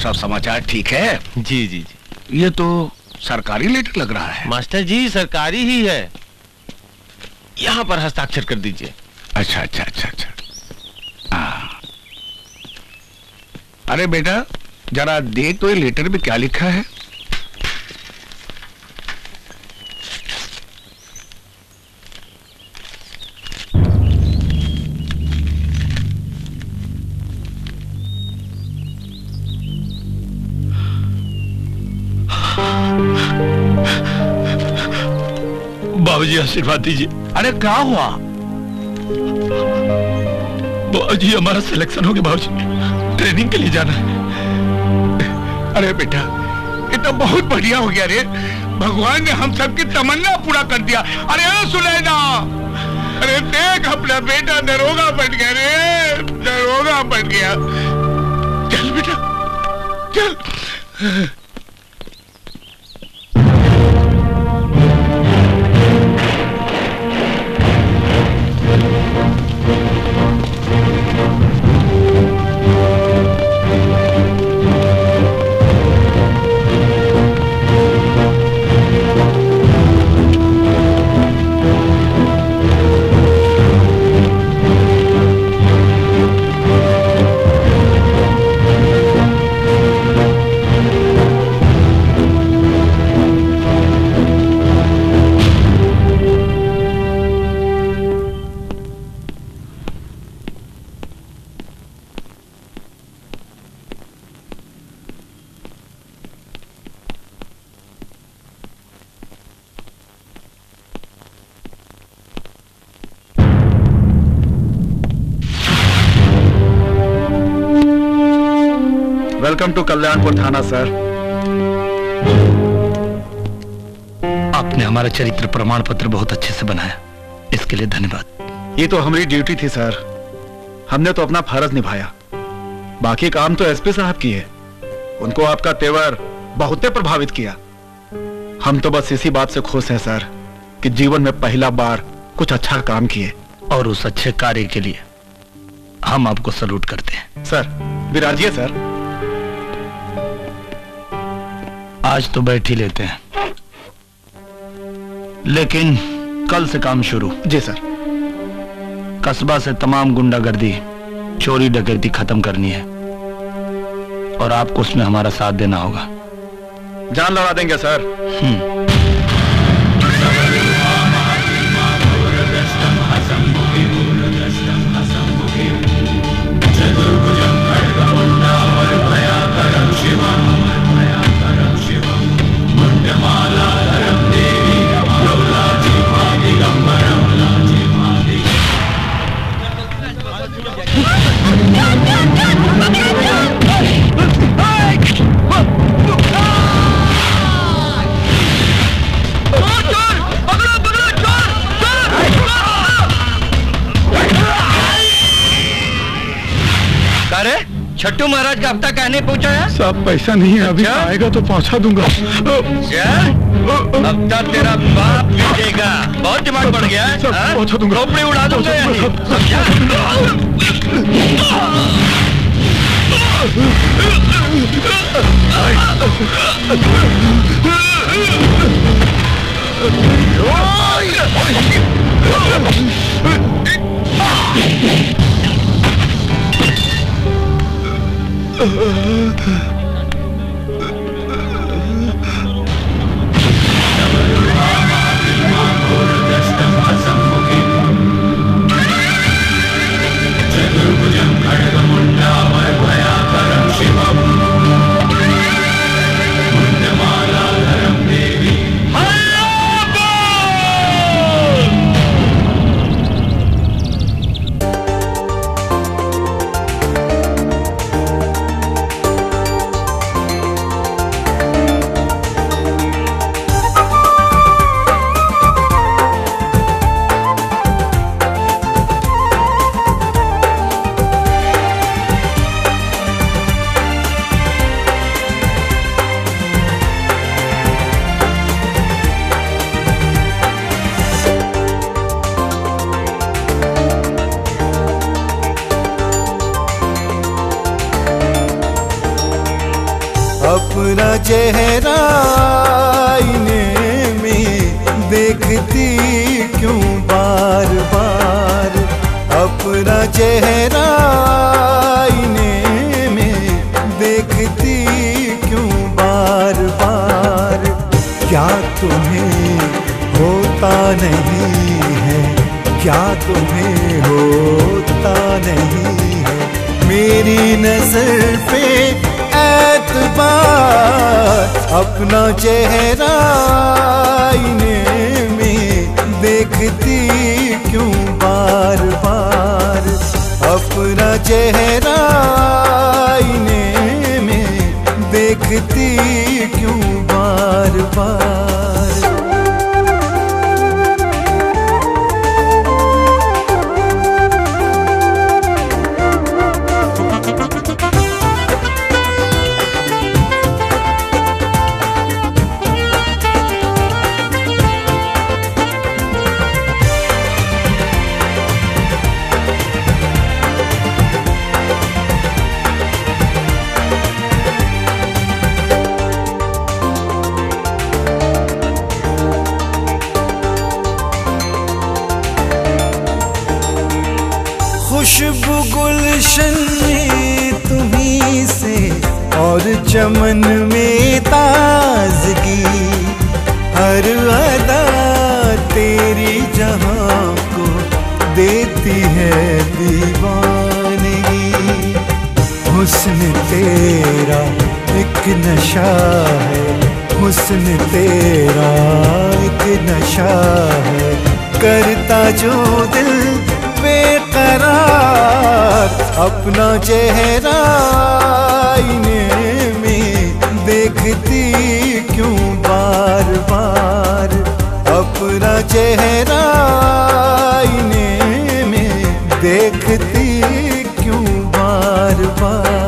सब समाचार ठीक है? जी जी जी। ये तो सरकारी लेटर लग रहा है। मास्टर जी सरकारी ही है, यहाँ पर हस्ताक्षर कर दीजिए। अच्छा अच्छा अच्छा अच्छा। अरे बेटा जरा देख तो ये लेटर में क्या लिखा है। बाबूजी आशीर्वाद दीजिए। अरे क्या हुआ? बाबूजी हमारा सिलेक्शन हो गया बाबूजी, ट्रेनिंग के लिए जाना है। अरे बेटा ये तो बहुत बढ़िया हो गया रे, भगवान ने हम सबकी तमन्ना पूरा कर दिया। अरे सुनैना, अरे देख अपना बेटा दरोगा बन गया रे, दरोगा बन गया। चल बेटा चल। वेलकम टू कल्याणपुर थाना सर। आपने हमारा चरित्र प्रमाण पत्र बहुत अच्छे से बनाया, इसके लिए धन्यवाद। ये तो हमारी ड्यूटी थी सर, हमने तो अपना फर्ज निभाया, बाकी काम तो एसपी साहब की है। उनको आपका तेवर बहुत प्रभावित किया। हम तो बस इसी बात से खुश हैं सर कि जीवन में पहला बार कुछ अच्छा काम किए, और उस अच्छे कार्य के लिए हम आपको सलूट करते हैं। सर विराजिए सर। आज तो बैठ ही लेते हैं, लेकिन कल से काम शुरू। जी सर। कस्बा से तमाम गुंडागर्दी, चोरी डकैती खत्म करनी है, और आपको उसमें हमारा साथ देना होगा। जान लड़ा देंगे सर। अरे छट्टू महाराज का हफ्ता कहने पहुंचा है? सब पैसा नहीं है अभी। अच्छा? आएगा तो पहुंचा दूंगा। हफ्ता तेरा बाप भी देगा। बहुत दिमाग बढ़ गया है। पहुंचा दूंगा। खोपड़ी उड़ा दूंगा यहीं। अपना चेहरा आईने में देखती क्यों बार बार, अपना चेहरा आईने में देखती क्यों बार बार। क्या तुम्हें होता नहीं है, क्या तुम्हें होता नहीं है मेरी नजर पे एतबार। अपना चेहरा आईने में देखती क्यों बार बार, अपना चेहरा आईने में देखती क्यों बार बार। खुशबू गुलशन में तुम्हीं से और चमन में ताजगी, हर अदा तेरी जहां को देती है दीवानगी। हुस्न तेरा एक नशा है, हुस्न तेरा एक नशा है, करता जो दिल बेकरार। अपना चेहरा आईने में देखती क्यों बार बार, अपना चेहरा आईने में देखती क्यों बार बार।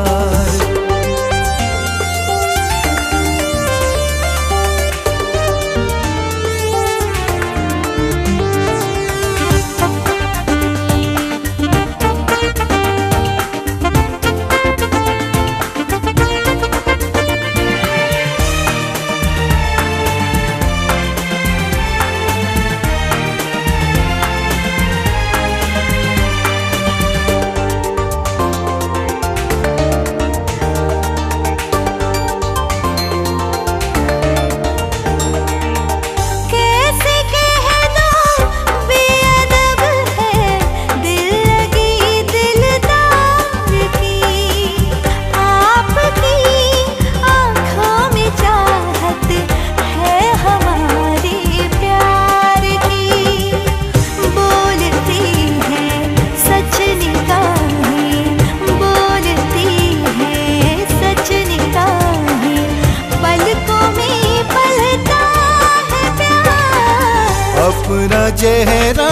अपना चेहरा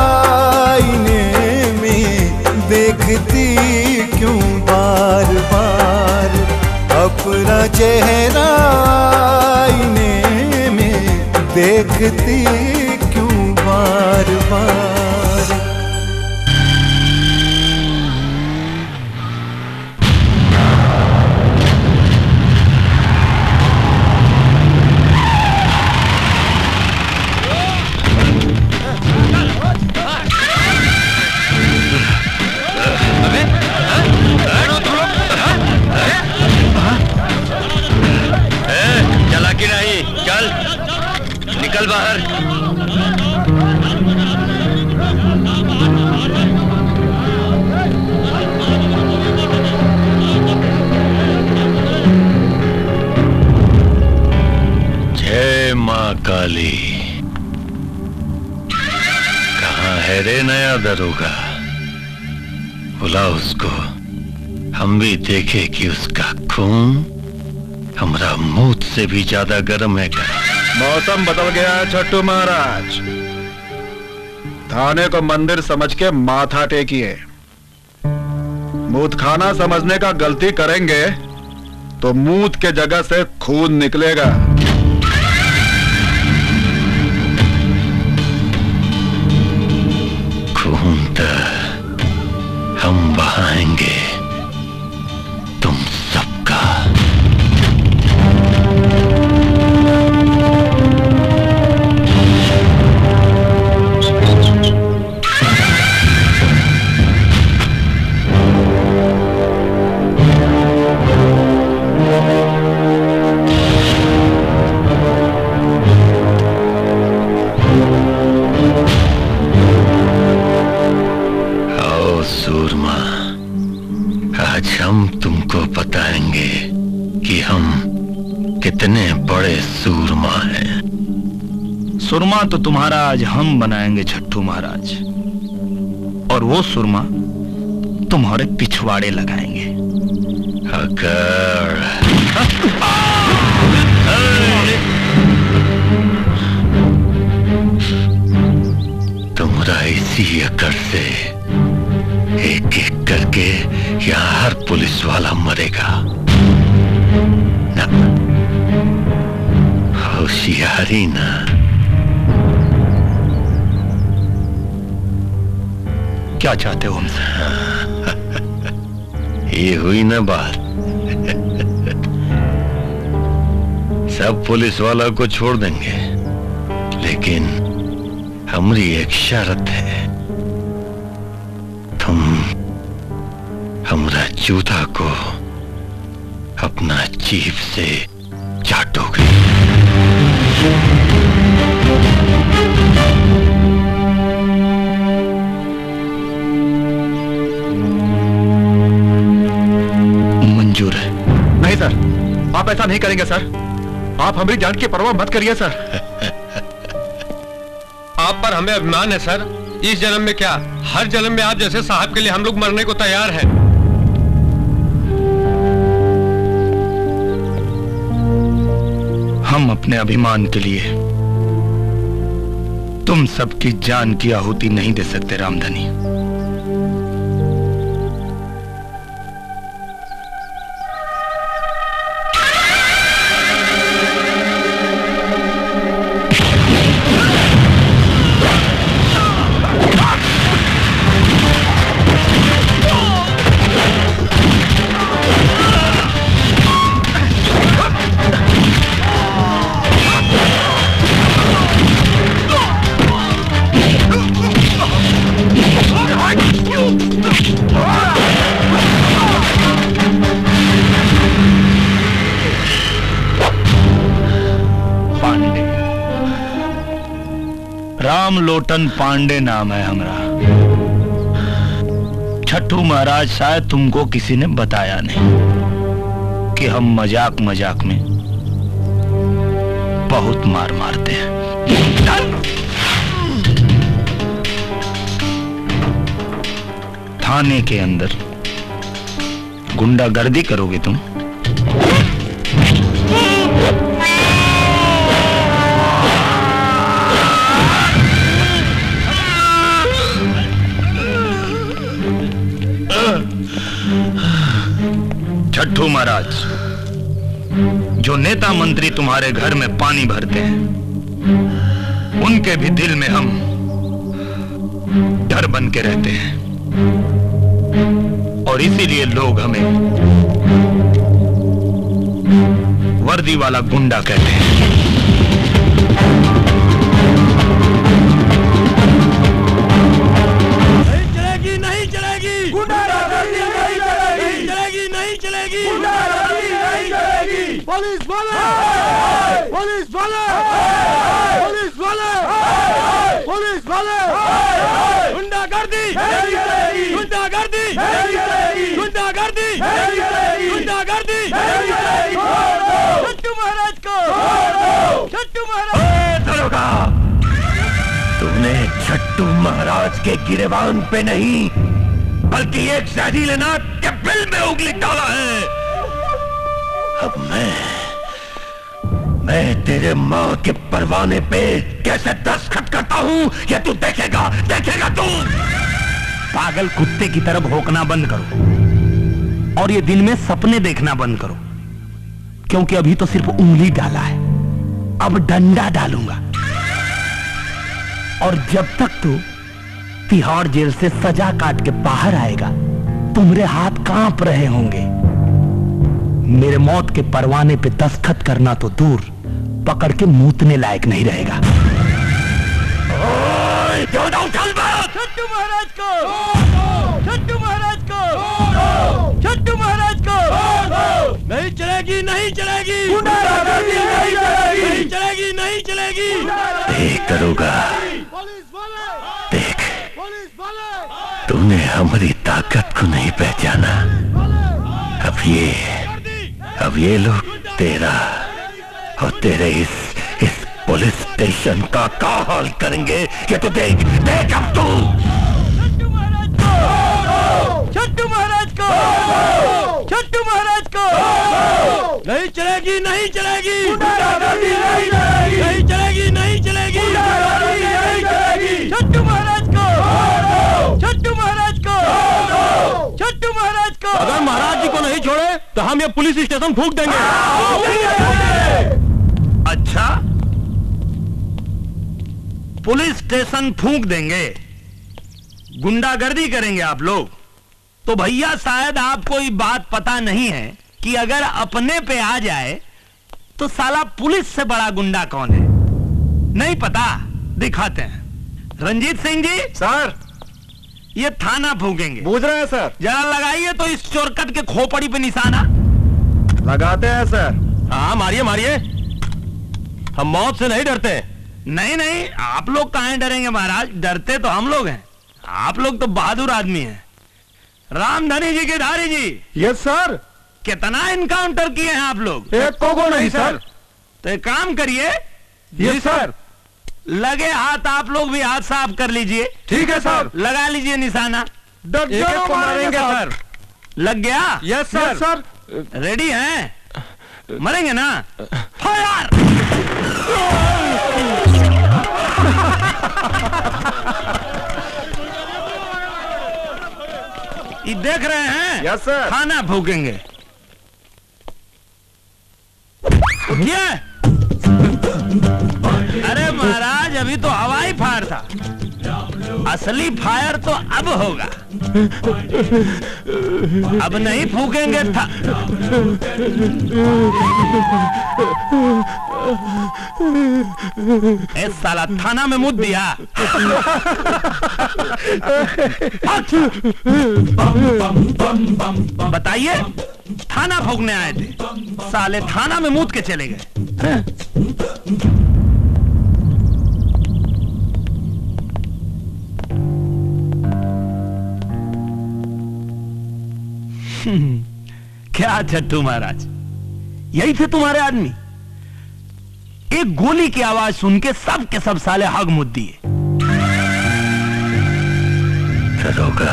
आईने में देखती क्यों बार बार, अपना चेहरा आईने में देखती क्यों बार बार। निकल बाहर। जय मां काली। कहाँ है रे नया दरोगा? बुला उसको, हम भी देखे कि उसका खून हमारा मुंह से भी ज्यादा गर्म है क्या? मौसम बदल गया है छट्टू महाराज, थाने को मंदिर समझ के माथा टेकिए। मूत खाना समझने का गलती करेंगे तो मूत के जगह से खून निकलेगा। खून तो हम बहाएंगे तुम सबका। कितने बड़े सूरमा हैं। सुरमा तो तुम्हारा आज हम बनाएंगे छट्टू महाराज, और वो सुरमा तुम्हारे पिछवाड़े लगाएंगे। अगर तुम्हारा इसी अकड़ से एक एक करके यहाँ हर पुलिस वाला मरेगा ना। होशियारी ना। क्या चाहते हो हमसे? ये हुई ना बात। सब पुलिस वाला को छोड़ देंगे, लेकिन हमारी एक शर्त है, तुम हमारा जूता को अपना जीभ से चाटोगे। मंजूर है। नहीं सर, आप ऐसा नहीं करेंगे सर। आप हमारी जान की परवाह मत करिए सर। आप पर हमें अभिमान है सर। इस जन्म में क्या, हर जन्म में आप जैसे साहब के लिए हम लोग मरने को तैयार हैं। हम अपने अभिमान के लिए तुम सबकी जान की आहुति नहीं दे सकते रामधनी। रामलोटन पांडे नाम है हमारा। छट्टू महाराज, शायद तुमको किसी ने बताया नहीं कि हम मजाक मजाक में बहुत मार मारते हैं। थाने के अंदर गुंडागर्दी करोगे तुम? छट्टू महाराज, जो नेता मंत्री तुम्हारे घर में पानी भरते हैं, उनके भी दिल में हम डर बन के रहते हैं, और इसीलिए लोग हमें वर्दी वाला गुंडा कहते हैं। नहीं चलेगी, नहीं चलेगी, गुंडागर्दी नहीं चलेगी, चलेगी नहीं चलेगी, गुंडागर्दी नहीं चलेगी। पुलिस वाले, पुलिस वाले, पुलिस वाले, पुलिस वाले, गुंडागर्दी नहीं चलेगी, गुंडागर्दी नहीं चलेगी, गुंडागर्दी नहीं चलेगी, गुंडागर्दी नहीं चलेगी। छट्टू महाराज को, छट्टू महाराज। दरोगा, तुमने छट्टू महाराज के गिरेबान पे नहीं, बल्कि एक जहरीले नाग के बिल में उंगली डाला है। अब मैं तेरे माँ के परवाने पे कैसे दस्तखत करता हूँ, ये तू देखेगा, देखेगा तू। पागल कुत्ते की तरफ भौंकना बंद करो, और ये दिन में सपने देखना बंद करो, क्योंकि अभी तो सिर्फ उंगली डाला है, अब डंडा डालूंगा। और जब तक तू तिहाड़ जेल से सजा काट के बाहर आएगा, तुम्हारे हाथ कांप रहे होंगे। मेरे मौत के परवाने पे दस्तखत करना तो दूर, पकड़ के मूतने लायक नहीं रहेगा। छट्टू महाराज को, छट्टू महाराज को, छट्टू महाराज को। नहीं चलेगी, नहीं चलेगी, गुंडागर्दी नहीं चलेगी, नहीं चलेगी, नहीं चलेगी। देख दरोगा, पुलिस वाले, देख, पुलिस वाले, तूने हमारी ताकत को नहीं पहचाना। अब ये लोग तेरा और तेरे इस पुलिस स्टेशन का क्या हाल करेंगे कि तू देख अब तू। छट्टू महाराज को, छट्टू महाराज को नहीं चलेगी, नहीं चलेगी, नहीं चलेगी, नहीं चलेगी, छट्टू महाराज को, छट्टू महाराज को, छट्टू महाराज को। अगर महाराज जी को नहीं छोड़े तो हम ये पुलिस स्टेशन फूंक देंगे। अच्छा, पुलिस स्टेशन फूंक देंगे, गुंडागर्दी करेंगे आप लोग? तो भैया शायद आपको ये बात पता नहीं है कि अगर अपने पे आ जाए तो साला पुलिस से बड़ा गुंडा कौन है। नहीं पता? दिखाते हैं। रंजीत सिंह जी। सर, ये थाना फूकेंगे। बूझ रहे हैं सर। जरा लगाइए तो इस चोरकट के खोपड़ी पे निशाना। लगाते हैं सर। हाँ मारिए मारिए, हम मौत से नहीं डरते। नहीं नहीं, आप लोग कहां डरेंगे महाराज, डरते तो हम लोग हैं। आप लोग तो बहादुर आदमी हैं। रामधनी जी के धारी जी। Yes sir. कितना इनकाउंटर किए हैं आप लोग? एक को नहीं सर। तो एक काम करिए। जी सर। लगे हाथ आप लोग भी हाथ साफ कर लीजिए। ठीक है सर। लगा लीजिए निशाना। एक को मारेंगे सर। लग गया? Yes sir. सर रेडी हैं? मरेंगे ना? फायर! ये देख रहे हैं? Yes sir. खाना फूकेंगे। उठिए। अरे महाराज, अभी तो हवाई फायर था, असली फायर तो अब होगा। अब नहीं फूकेंगे था। ए साला, थाना में मुद्द दिया। बताइए, थाना फूकने आए थे, साले थाना में मुद्द के चले गए। क्या छट्टू महाराज, यही थे तुम्हारे आदमी? एक गोली की आवाज सुन के सब के सब साले हग मुद्द दिए। दरोगा,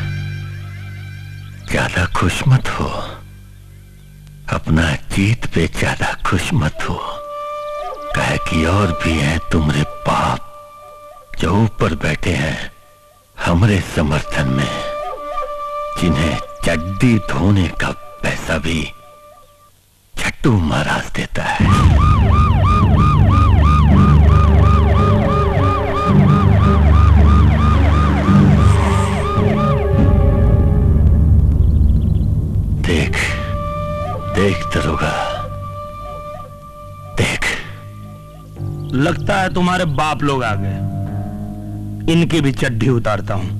ज्यादा खुश मत हो, अपना जीत पे ज्यादा खुश मत हो। कहे कि और भी हैं तुम्हारे बाप जो ऊपर बैठे हैं हमरे समर्थन में, जिन्हें चड्डी धोने का पैसा भी छट्टू महाराज देता है। देख देख दरोगा, देख। लगता है तुम्हारे बाप लोग आ गए, इनकी भी चड्डी उतारता हूं।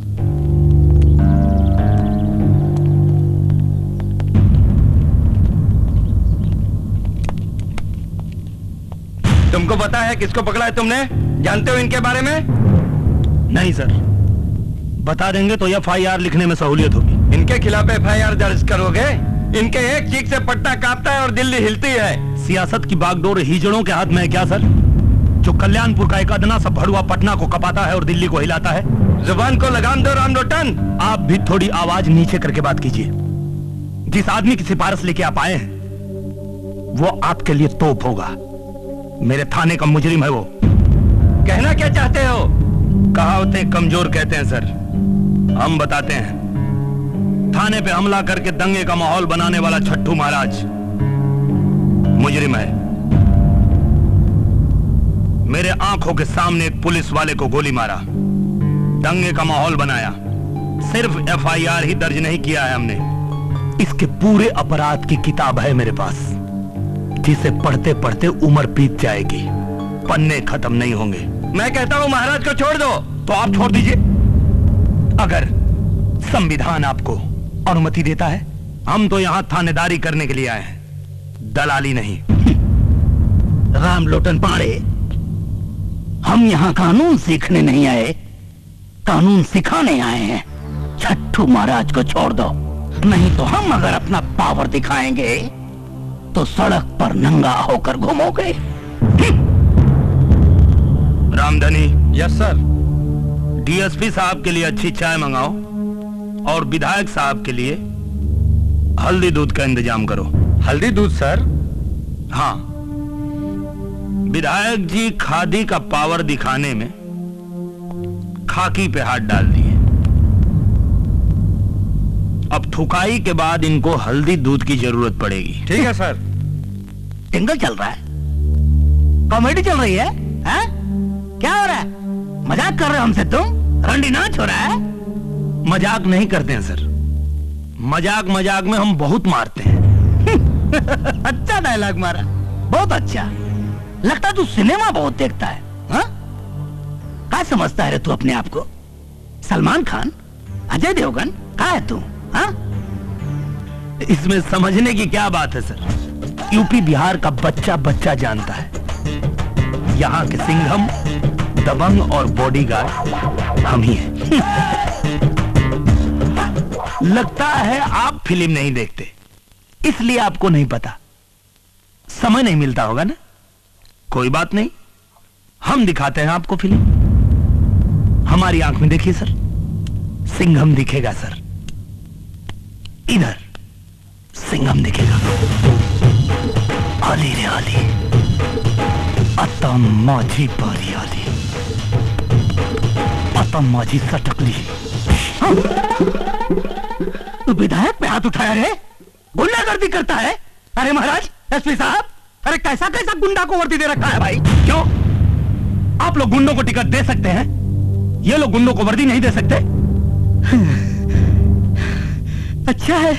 तुमको पता है किसको पकड़ा है तुमने? जानते हो इनके बारे में? नहीं सर, बता देंगे तो FIR लिखने में सहूलियत होगी। इनके खिलाफ FIR दर्ज करोगे? इनके एक चीख से पट्टा कांपता है और दिल्ली हिलती है। सियासत की बागडोर हिजड़ों के हाथ में है क्या सर, जो कल्याणपुर का एक अदना सा भड़ुआ पटना को कपाता है और दिल्ली को हिलाता है? जुबान को लगाम दो राम लोटन। आप भी थोड़ी आवाज नीचे करके बात कीजिए। जिस आदमी की सिफारिश लेके आप आए हैं वो आपके लिए तोप होगा। मेरे थाने का मुजरिम है वो। कहना क्या चाहते हो? कहावतें कमजोर कहते हैं सर, हम बताते हैं। थाने पे हमला करके दंगे का माहौल बनाने वाला छट्टू महाराज मुजरिम है। मेरे आंखों के सामने एक पुलिस वाले को गोली मारा, दंगे का माहौल बनाया। सिर्फ FIR ही दर्ज नहीं किया है हमने, इसके पूरे अपराध की किताब है मेरे पास, जिसे पढ़ते पढ़ते उम्र बीत जाएगी, पन्ने खत्म नहीं होंगे। मैं कहता हूं महाराज को छोड़ दो। तो आप छोड़ दीजिए, अगर संविधान आपको अनुमति देता है। हम तो यहां थानेदारी करने के लिए आए हैं, दलाली नहीं। राम लोटन पाड़े, हम यहाँ कानून सीखने नहीं आए, कानून सिखाने आए हैं। छट्टू महाराज को छोड़ दो, नहीं तो हम अगर अपना पावर दिखाएंगे तो सड़क पर नंगा होकर घूमोगे। रामधनी। Yes sir. डीएसपी साहब के लिए अच्छी चाय मंगाओ और विधायक साहब के लिए हल्दी दूध का इंतजाम करो। हल्दी दूध सर? हाँ, विधायक जी खादी का पावर दिखाने में खाकी पे हाथ डाल दिए। अब थुकाई के बाद इनको हल्दी दूध की जरूरत पड़ेगी। ठीक है सर। टिंगल चल रहा है, कॉमेडी चल रही है, हैं? क्या हो रहा है? मजाक कर रहे हो हमसे तुम? रंडी नाच हो रहा है? मजाक नहीं करते हैं सर, मजाक मजाक में हम बहुत मारते हैं। अच्छा डायलॉग मारा, बहुत अच्छा। लगता तू सिनेमा बहुत देखता है। हाँ? क्या समझता है रे तू अपने आप को? सलमान खान, अजय देवगन, क्या है तू? हाँ? इसमें समझने की क्या बात है सर? यूपी बिहार का बच्चा बच्चा जानता है, यहाँ के सिंघम, दबंग और बॉडीगार्ड हम ही हैं। लगता है आप फिल्म नहीं देखते, इसलिए आपको नहीं पता, समय नहीं मिलता होगा ना। कोई बात नहीं, हम दिखाते हैं आपको फिल्म। हमारी आंख में देखिए सर, सिंघम दिखेगा सर, इधर सिंघम दिखेगा। अली रे अली, अतम माझी बारी अली, अतम माझी सटकली। हाँ? तू विधायक पे हाथ उठाया रे, गुंडागर्दी करता है? अरे महाराज, एसपी साहब, अरे कैसा कैसा गुंडा को वर्दी दे रखा है भाई? क्यों? आप लोग गुंडों को टिकट दे सकते हैं, ये लोग गुंडों को वर्दी नहीं दे सकते? अच्छा है।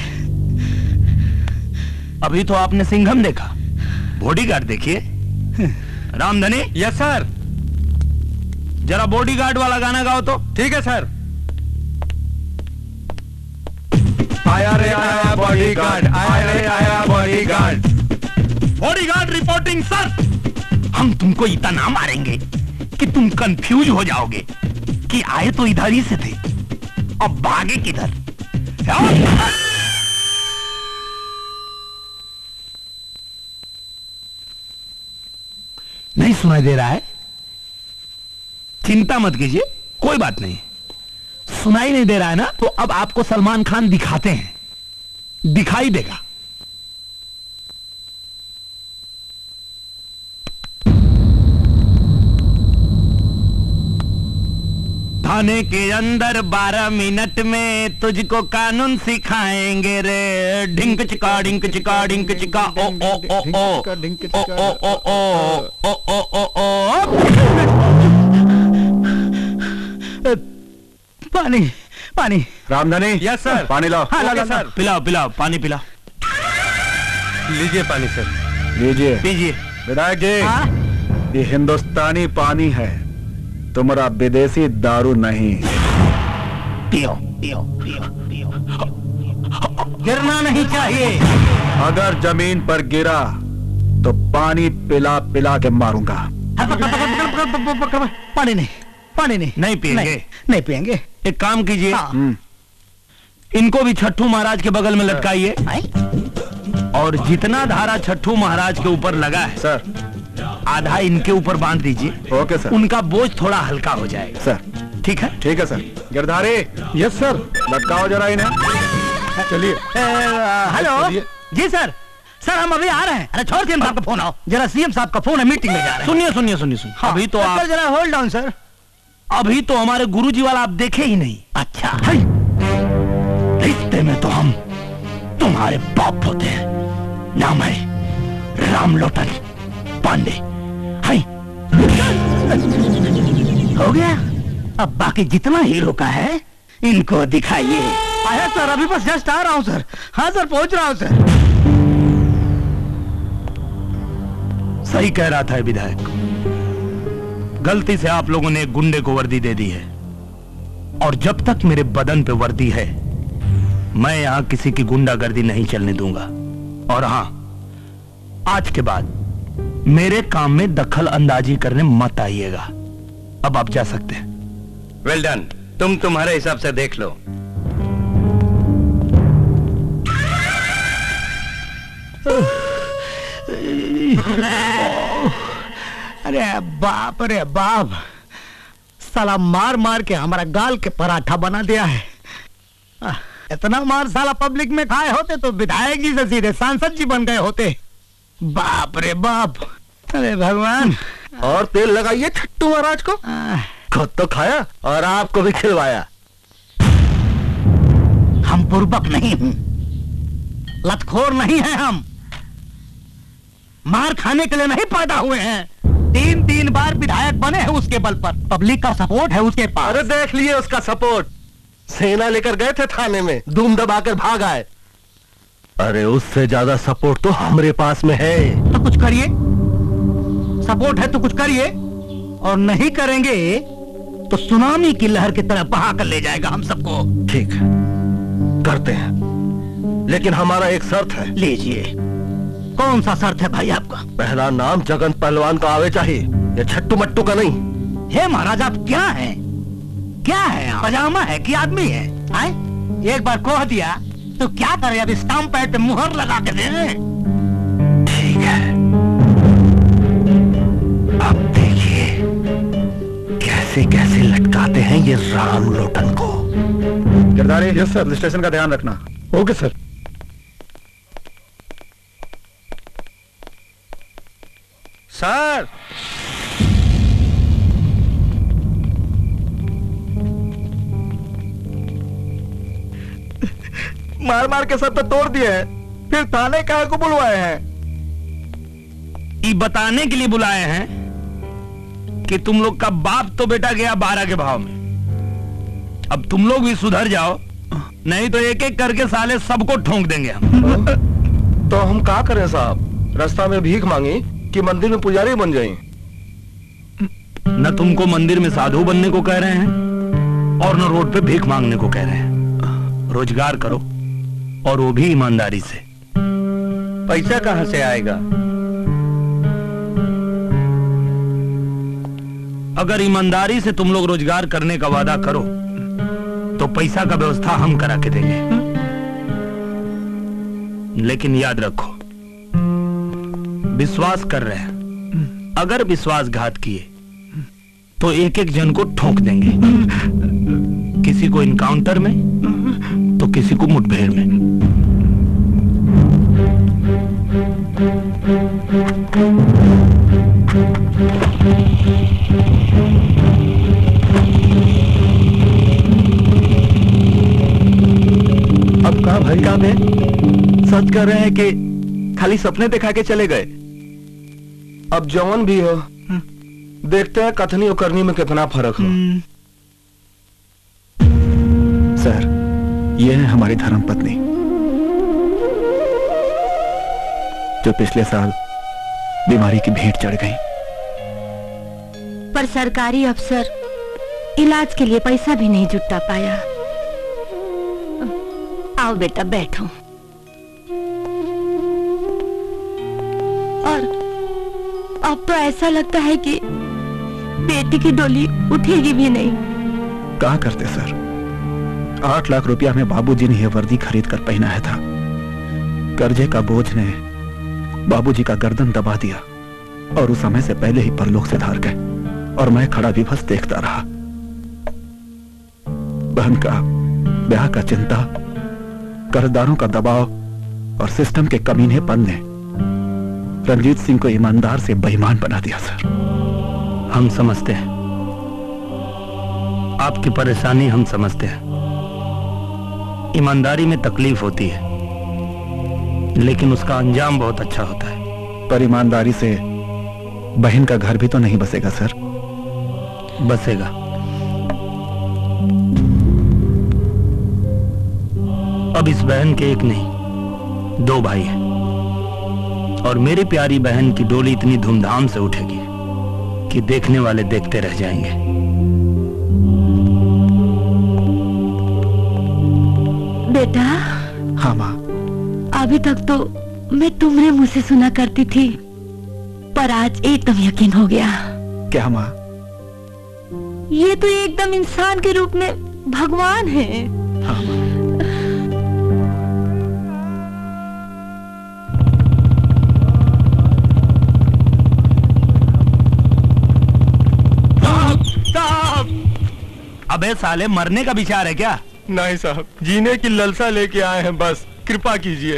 अभी तो आपने सिंघम देखा, बॉडीगार्ड देखिए। रामधनी। Yes sir. जरा बॉडीगार्ड वाला गाना गाओ तो। ठीक है सर। आया रे आया बॉडीगार्ड, आया रे आया बॉडीगार्ड। Bodyguard reporting sir. हम तुमको इतना मारेंगे कि तुम कंफ्यूज हो जाओगे कि आए तो इधर ही से थे, अब भागे किधर? नहीं सुनाई दे रहा है? चिंता मत कीजिए, कोई बात नहीं। सुनाई नहीं दे रहा है ना, तो अब आपको सलमान खान दिखाते हैं, दिखाई देगा। थाने के अंदर 12 मिनट में तुझको कानून सिखाएंगे रे। ढिंक चिका ढिंक चिका ढिंक चिका ओ ओ ओ ओ ओ ओ ओ ओ ओ ओ। पानी पानी। रामधनी। Yes sir. पानी लाओ। हाँ, ला, ला, सर। पिलाओ पिलाओ, पानी पिलाओ। लीजिए पानी सर। लीजिए। पीजिए। विधायक जी, हाँ? ये हिंदुस्तानी पानी है, तुम्हारा विदेशी दारू नहीं। पियो पियो पियो पियो। गिरना नहीं चाहिए। अगर जमीन पर गिरा तो पानी पिला पिला के मारूंगा। पानी नहीं, पानी नहीं। नहीं पिएंगे? नहीं पिएंगे। एक काम कीजिए, हाँ। इनको भी छठू महाराज के बगल में लटकाइए, आई? और जितना धारा छठू महाराज के ऊपर लगा है सर। आधा इनके ऊपर बांध दीजिए। Okay sir. उनका बोझ थोड़ा हल्का हो जाएगा। सर ठीक है? ठीक है सर। गिरधारी। Yes sir. लटकाओ जरा इन्हें। चलिए। हेलो जी सर। सर हम अभी आ रहे हैं। अरे छोड़, सीएम साहब का फोन आओ जरा, सीएम साहब का फोन है, मीटिंग में जा रहे हैं। सुनिए सुनिए सुनिए सुनिए। हाँ, अभी तो सर, आप जरा होल्ड डाउन सर। अभी तो हमारे गुरुजी वाला आप देखे ही नहीं। अच्छा है, रिश्ते में तो हम तुम्हारे बाप होते हैं। नाम है रामलोटन पांडे। है हो गया। अब बाकी जितना हीरो का है इनको दिखाइए। आया सर, अभी बस जस्ट आ रहा हूं सर। हाँ सर, पहुंच रहा हूं सर। सही कह रहा था विधायक, गलती से आप लोगों ने एक गुंडे को वर्दी दे दी है, और जब तक मेरे बदन पे वर्दी है मैं यहां किसी की गुंडागर्दी नहीं चलने दूंगा। और हां, आज के बाद मेरे काम में दखल अंदाजी करने मत आइएगा। अब आप जा सकते हैं। Well done. तुम तुम्हारे हिसाब से देख लो। अरे बाप रे बाप, साला मार मार के हमारा गाल के पराठा बना दिया है। इतना मार साला पब्लिक में खाए होते तो विधायक जी से सीधे सांसद जी बन गए होते। बाप रे बाप, अरे भगवान। और तेल लगाइए छट्टू महाराज को, खुद तो खाया और आपको भी खिलवाया। हम बुर्बक नहीं हूं, लतखोर नहीं है हम, मार खाने के लिए नहीं पैदा हुए हैं। 3 बार विधायक बने हैं उसके बल पर, पब्लिक का सपोर्ट है उसके पास। अरे देख लिए उसका सपोर्ट, सेना लेकर गए थे थाने में, धूम दबाकर भाग आए। अरे उससे ज्यादा सपोर्ट तो हमारे पास में है। तो कुछ करिए, सपोर्ट है तो कुछ करिए, और नहीं करेंगे तो सुनामी की लहर की तरह बहा कर ले जाएगा हम सबको। ठीक है, करते हैं, लेकिन हमारा एक शर्त है। लीजिए। कौन सा शर्त है भाई आपका? पहला नाम जगन पहलवान का आवे चाहिए, ये छट्टू मट्टू का नहीं। हे महाराज, आप क्या हैं? क्या है? पजामा है कि आदमी है? आए? एक बार कह दिया तो क्या करे, अब स्टाम्प पैड पे मुहर लगा के दे रहे। ठीक है, अब देखिए कैसे कैसे लटकाते हैं ये राम लोटन को। गिरधारी, यस सर, स्टेशन का ध्यान रखना। Okay sir. सर, मार मार के सब तो तोड़ दिए हैं, फिर थाने काहे को बुलवाए हैं? ये बताने के लिए बुलाए हैं कि तुम लोग का बाप तो बेटा गया 12 के भाव में, अब तुम लोग भी सुधर जाओ, नहीं तो एक एक करके साले सबको ठोंक देंगे हम। तो हम क्या करें साहब, रास्ता में भीख मांगी कि मंदिर में पुजारी बन जाएं? न तुमको मंदिर में साधु बनने को कह रहे हैं और न रोड पे भीख मांगने को कह रहे हैं। रोजगार करो, और वो भी ईमानदारी से। पैसा कहां से आएगा? अगर ईमानदारी से तुम लोग रोजगार करने का वादा करो तो पैसा का व्यवस्था हम करा के देंगे, लेकिन याद रखो, विश्वास कर रहे हैं, अगर विश्वासघात किए तो एक एक जन को ठोक देंगे, किसी को इनकाउंटर में तो किसी को मुठभेड़ में। अब कहा भाई, काम है? सच कर रहे हैं कि खाली सपने दिखा के चले गए? अब जवान भी हो, देखते हैं कथनी और करनी में कितना फर्क हो। सर, ये है हमारी धर्मपत्नी, जो पिछले साल बीमारी की भेंट चढ़ गई। पर सरकारी अफसर इलाज के लिए पैसा भी नहीं जुटा पाया। आओ बेटा, बैठो। और अब तो ऐसा लगता है कि बेटी की डोली उठेगी भी नहीं। क्या करते सर, 8 लाख रुपया में बाबूजी ने यह वर्दी खरीद कर पहनाया था। कर्जे का बोझ ने बाबूजी का गर्दन दबा दिया और उस समय से पहले ही परलोक से धार गए, और मैं खड़ा विभस देखता रहा। बहन का ब्याह का चिंता, कर्जदारों का दबाव और सिस्टम के कमीनेपन ने रंजीत सिंह को ईमानदार से बेईमान बना दिया। सर, हम समझते हैं आपकी परेशानी, हम समझते हैं। ईमानदारी में तकलीफ होती है, लेकिन उसका अंजाम बहुत अच्छा होता है। पर ईमानदारी से बहन का घर भी तो नहीं बसेगा सर। बसेगा। अब इस बहन के एक नहीं 2 भाई हैं, और मेरी प्यारी बहन की डोली इतनी धूमधाम से उठेगी कि देखने वाले देखते रह जाएंगे। बेटा। हाँ माँ। अभी तक तो मैं तुम्हारे मुंह से सुना करती थी, पर आज एकदम यकीन हो गया। क्या माँ? ये तो एकदम इंसान के रूप में भगवान है। हाँ माँ। अबे साले मरने का विचार है क्या? नहीं साहब, जीने की ललसा लेके आए हैं, बस कृपा कीजिए।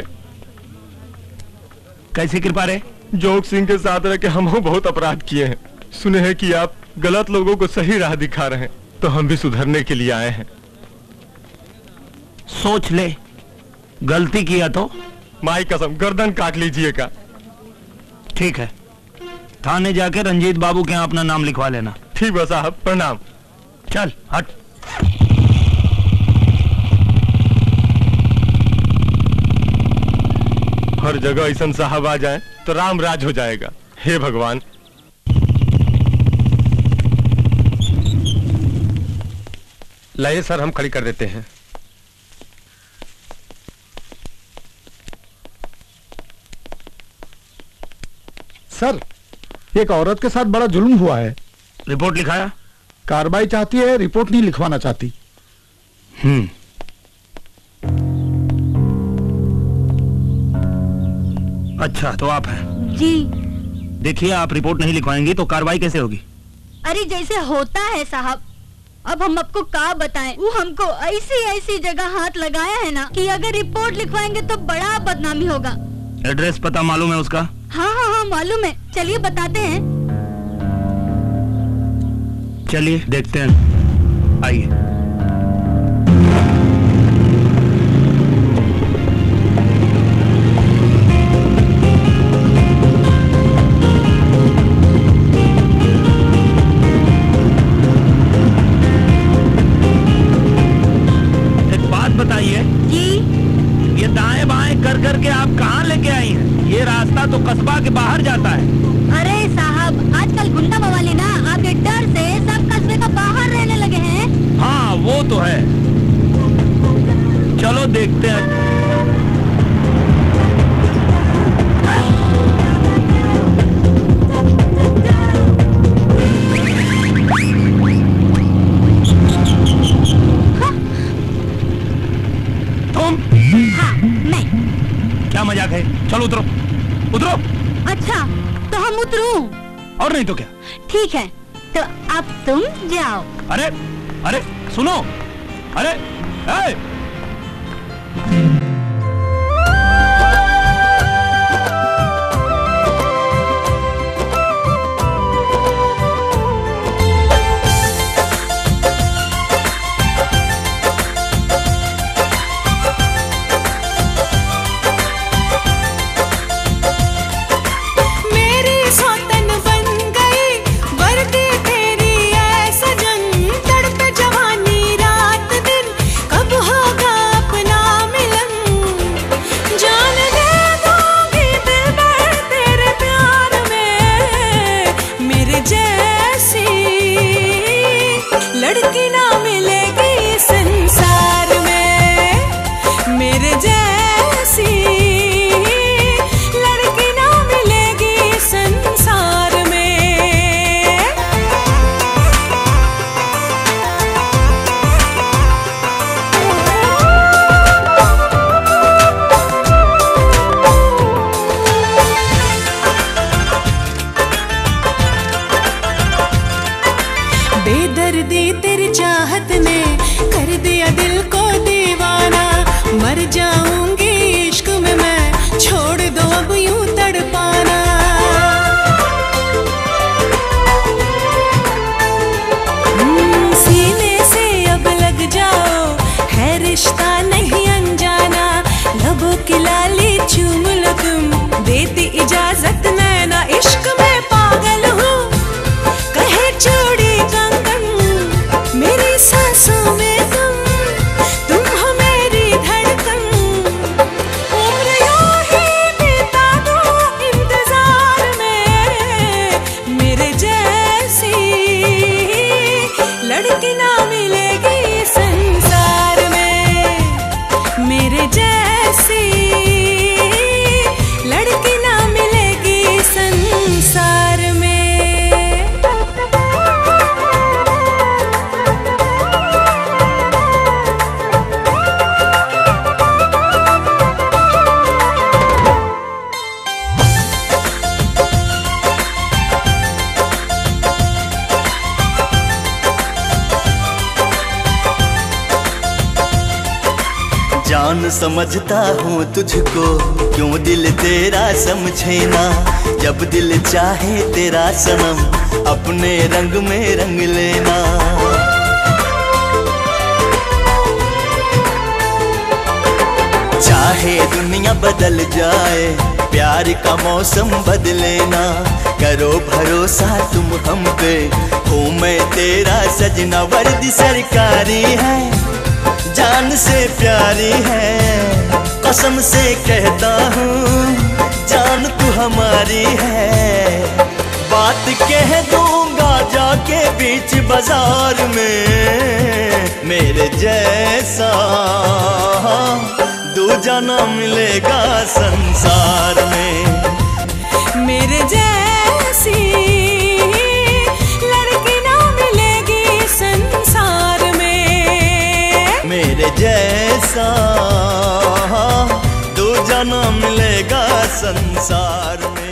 कैसी कृपा रे? जोग सिंह के साथ रह के हम बहुत अपराध किए हैं। सुने हैं कि आप गलत लोगों को सही राह दिखा रहे हैं, तो हम भी सुधरने के लिए आए हैं। सोच ले, गलती किया तो माई कसम गर्दन काट लीजिएगा। ठीक है, थाने जाके रंजीत बाबू के यहाँ अपना नाम लिखवा लेना। ठीक है साहब, प्रणाम। चल हट। हर जगह ऐसा साहब आ जाए तो राम राज हो जाएगा। हे भगवान। लाइए सर, हम खड़ी कर देते हैं। सर, एक औरत के साथ बड़ा जुल्म हुआ है। रिपोर्ट लिखाया? कार्रवाई चाहती है, रिपोर्ट नहीं लिखवाना चाहती। अच्छा, तो आप हैं? जी। देखिए, आप रिपोर्ट नहीं लिखवाएंगी तो कार्रवाई कैसे होगी? अरे जैसे होता है साहब, अब हम आपको क्या बताएं। वो हमको ऐसी ऐसी जगह हाथ लगाया है ना कि अगर रिपोर्ट लिखवाएंगे तो बड़ा बदनामी होगा। एड्रेस पता मालूम है उसका? हाँ हाँ हाँ मालूम है, चलिए बताते हैं। चलिए देखते हैं, आइए। एक बात बताइए जी, ये दाएं बाएं कर करके आप कहाँ लेके आई हैं? ये रास्ता तो कस्बा के बाहर जाता है। अरे साहब, आजकल गुंडा मवाली ना आपके डर से सब कस्बे का बाहर रहने लगे हैं। हाँ वो तो है, चलो देखते हैं। तुम? हाँ मैं। क्या मजाक है? चलो उतरो, उतरो। अच्छा तो हम उतरूं? और नहीं तो क्या? ठीक है, तो अब तुम जाओ। अरे अरे सुनो, अरे ए! कब हो कौन समझता हूँ तुझको, क्यों दिल तेरा समझे ना। जब दिल चाहे तेरा सनम अपने रंग में रंग लेना। चाहे दुनिया बदल जाए, प्यार का मौसम बदले ना। करो भरोसा तुम हम पे, हूँ मैं तेरा सजना। वर्दी सरकारी है, जान से प्यारी है, कसम से कहता हूँ जान तू हमारी है। बात कह दूंगा जाके बीच बाजार में, मेरे जैसा दूजा ना मिलेगा संसार में। मेरे जैसी लड़की ना मिलेगी संसार में। मेरे जैसा दूजा ना मिलेगा संसार में।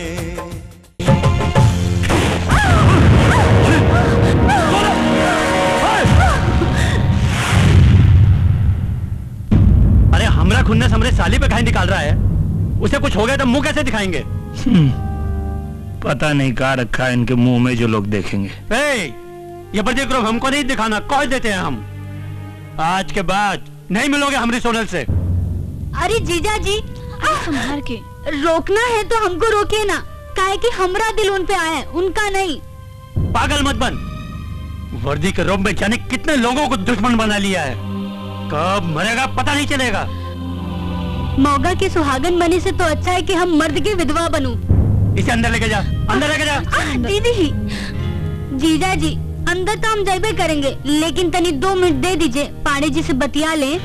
अरे हमरा खुन्नस हमरे साली पे काहे निकाल रहा है? उसे कुछ हो गया तो मुंह कैसे दिखाएंगे? पता नहीं कहाँ रखा है इनके मुंह में जो लोग देखेंगे। ये प्रतिक्रिया हमको नहीं दिखाना, कह देते हैं हम। आज के बाद नहीं मिलोगे हमारी सोनल से। अरे जीजा जी, संभाल के रोकना है तो हमको रोकिए ना, काहे कि हमरा दिल उन पे आया है, उनका नहीं। पागल मत बन। वर्दी के रोब में जाने कितने लोगों को दुश्मन बना लिया है। कब मरेगा पता नहीं चलेगा। मौगा के सुहागन बने से तो अच्छा है कि हम मर्द की विधवा बनूं। इसे अंदर लेके जा, अंदर लेके जा। दीदी, जीजा जी अंदर तो हम जाइबे करेंगे, लेकिन तनी 2 मिनट दे दीजिए, पाड़े जी से बतिया ले।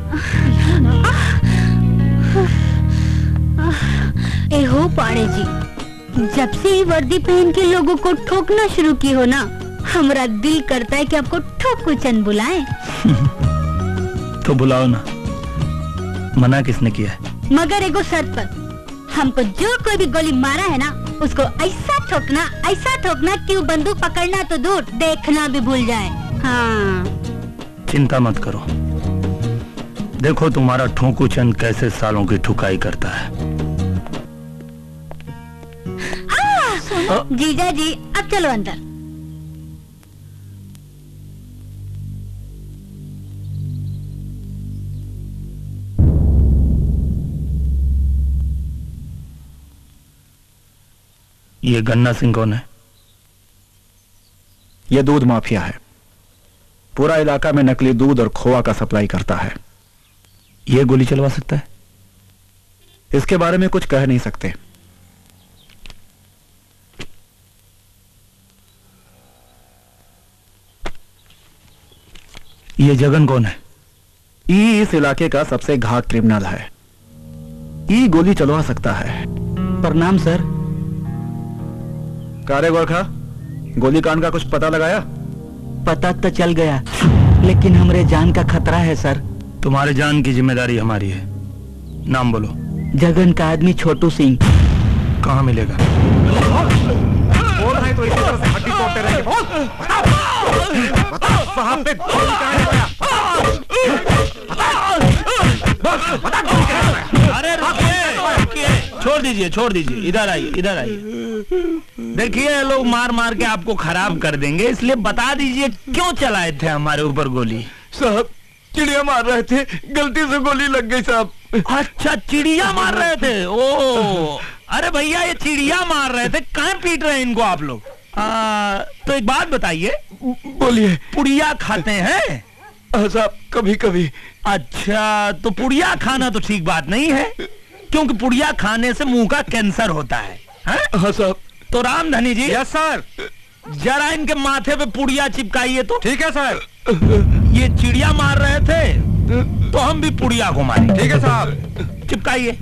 ए हो पाड़े जी, जब से ये वर्दी पहन के लोगों को ठोकना शुरू की हो ना, हमारा दिल करता है कि आपको ठोकू चंद बुलाएं। तो बुलाओ ना, मना किसने किया है? मगर एगो शर्त पर, हमको जो कोई भी गोली मारा है ना, उसको ऐसा ठोकना कि वो बंदूक पकड़ना तो दूर, देखना भी भूल जाए। हाँ। चिंता मत करो, देखो तुम्हारा ठोकू चंद कैसे सालों की ठुकाई करता है। जीजा जी अब चलो अंदर। ये गन्ना सिंह कौन है? ये दूध माफिया है, पूरा इलाका में नकली दूध और खोआ का सप्लाई करता है। ये गोली चलवा सकता है? इसके बारे में कुछ कह नहीं सकते। ये जगन कौन है? ई इस इलाके का सबसे घात क्रिमिनल है। ई गोली चलवा सकता है। प्रणाम सर। कारे गोरखा, गोली कांड का कुछ पता लगाया? पता तो चल गया, लेकिन हमरे जान का खतरा है सर। तुम्हारे जान की जिम्मेदारी हमारी है। नाम बोलो। जगन का आदमी छोटू सिंह। कहाँ मिलेगा? बोल रहे तो इसी तरह से हड्डी तोड़ते रहेंगे। बोल। वहाँ पे गोली कहाँ लगाया? अरे रुकिए, छोड़ दीजिए, इधर आइए। देखिए लोग मार मार के आपको खराब कर देंगे, इसलिए बता दीजिए क्यों चलाए थे हमारे ऊपर गोली? साहब चिड़िया मार रहे थे, गलती से गोली लग गई साहब। अच्छा चिड़िया मार रहे थे? ओ अरे भैया ये चिड़िया मार रहे थे, कहाँ पीट रहे हैं इनको आप लोग? तो एक बात बताइए। बोलिए। पुड़िया खाते हैं? साहब कभी कभी। अच्छा तो पुड़िया खाना तो ठीक बात नहीं है, क्योंकि पुड़िया खाने से मुंह का कैंसर होता है। हाँ साहब। तो रामधनी जी। Yes sir. जरा इनके माथे पे पुड़िया चिपकाइए तो। ठीक है सर। ये चिड़िया मार रहे थे तो हम भी पुड़िया को मारें। ठीक है साहब। चिपकाइए।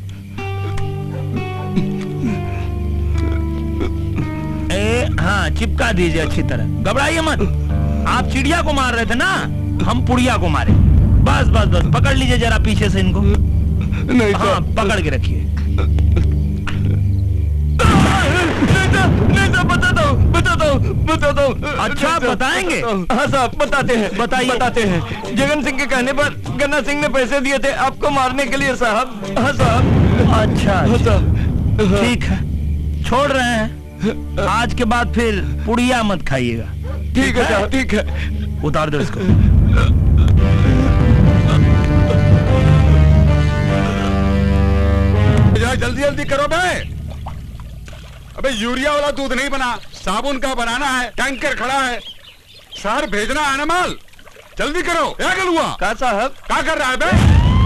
हाँ चिपका दीजिए अच्छी तरह, घबराइए मत। आप चिड़िया को मार रहे थे ना, हम पुड़िया को मारे। बस पकड़ लीजिए जरा पीछे से इनको। नहीं हाँ पकड़ के रखिए। नहीं बता दो बताता हूँ। अच्छा बताएंगे? हाँ साहब बताते हैं, बताते हैं। जगन सिंह के कहने पर गन्ना सिंह ने पैसे दिए थे आपको मारने के लिए साहब। हाँ साहब। अच्छा ठीक है, छोड़ रहे हैं। आज के बाद फिर पुड़िया मत खाइएगा। ठीक है साहब, ठीक है। उतार दो इसको। जल्दी जल्दी करो बे। अबे यूरिया वाला दूध नहीं बना, साबुन का बनाना है, टैंकर खड़ा है, शहर भेजना है ना माल। जल्दी करो। क्या गलुआ का साहब क्या कर रहा है बे?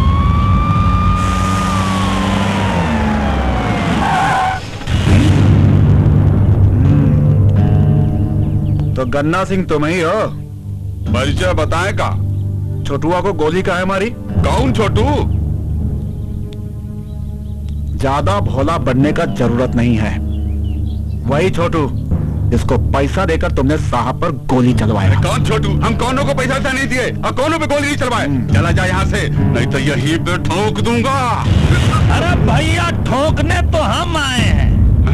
तो गन्ना सिंह तुम ही हो? परिचय बताए का? छोटुआ को गोली काहे मारी? कौन छोटू? ज्यादा भोला बनने का जरूरत नहीं है। वही छोटू जिसको पैसा देकर तुमने साहब पर गोली चलवाया। कौन छोटू? हम कौनों को पैसा नहीं दिए और कौनों पे गोली नहीं चलवाए। चला जा यहाँ से, नहीं तो यही पे ठोक दूंगा। अरे भैया ठोकने तो हम आए हैं।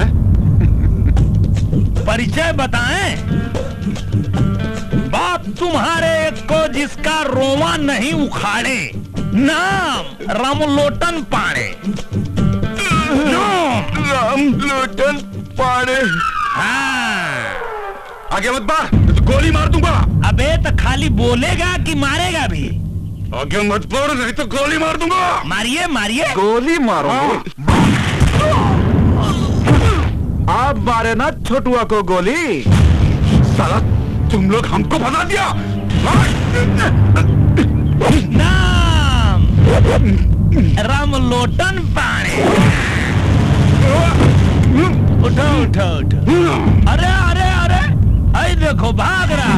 परिचय बताएं? बात तुम्हारे एक को जिसका रोवा नहीं उखाड़े, नाम रामलोटन पाड़े। रामलोटन पाड़े। हाँ। आगे मत बढ़, तो गोली मार दूंगा। अबे तो खाली बोलेगा कि मारेगा भी? आगे मत बढ़, नहीं तो गोली मार दूंगा। मारिए मारिए। गोली मारो। आप मारे ना छोटुआ को गोली। साला तुम लोग हमको फंसा दिया। नाम रामलोटन पाड़े। उठो उठो उठो। अरे अरे अरे, आई देखो भाग रहा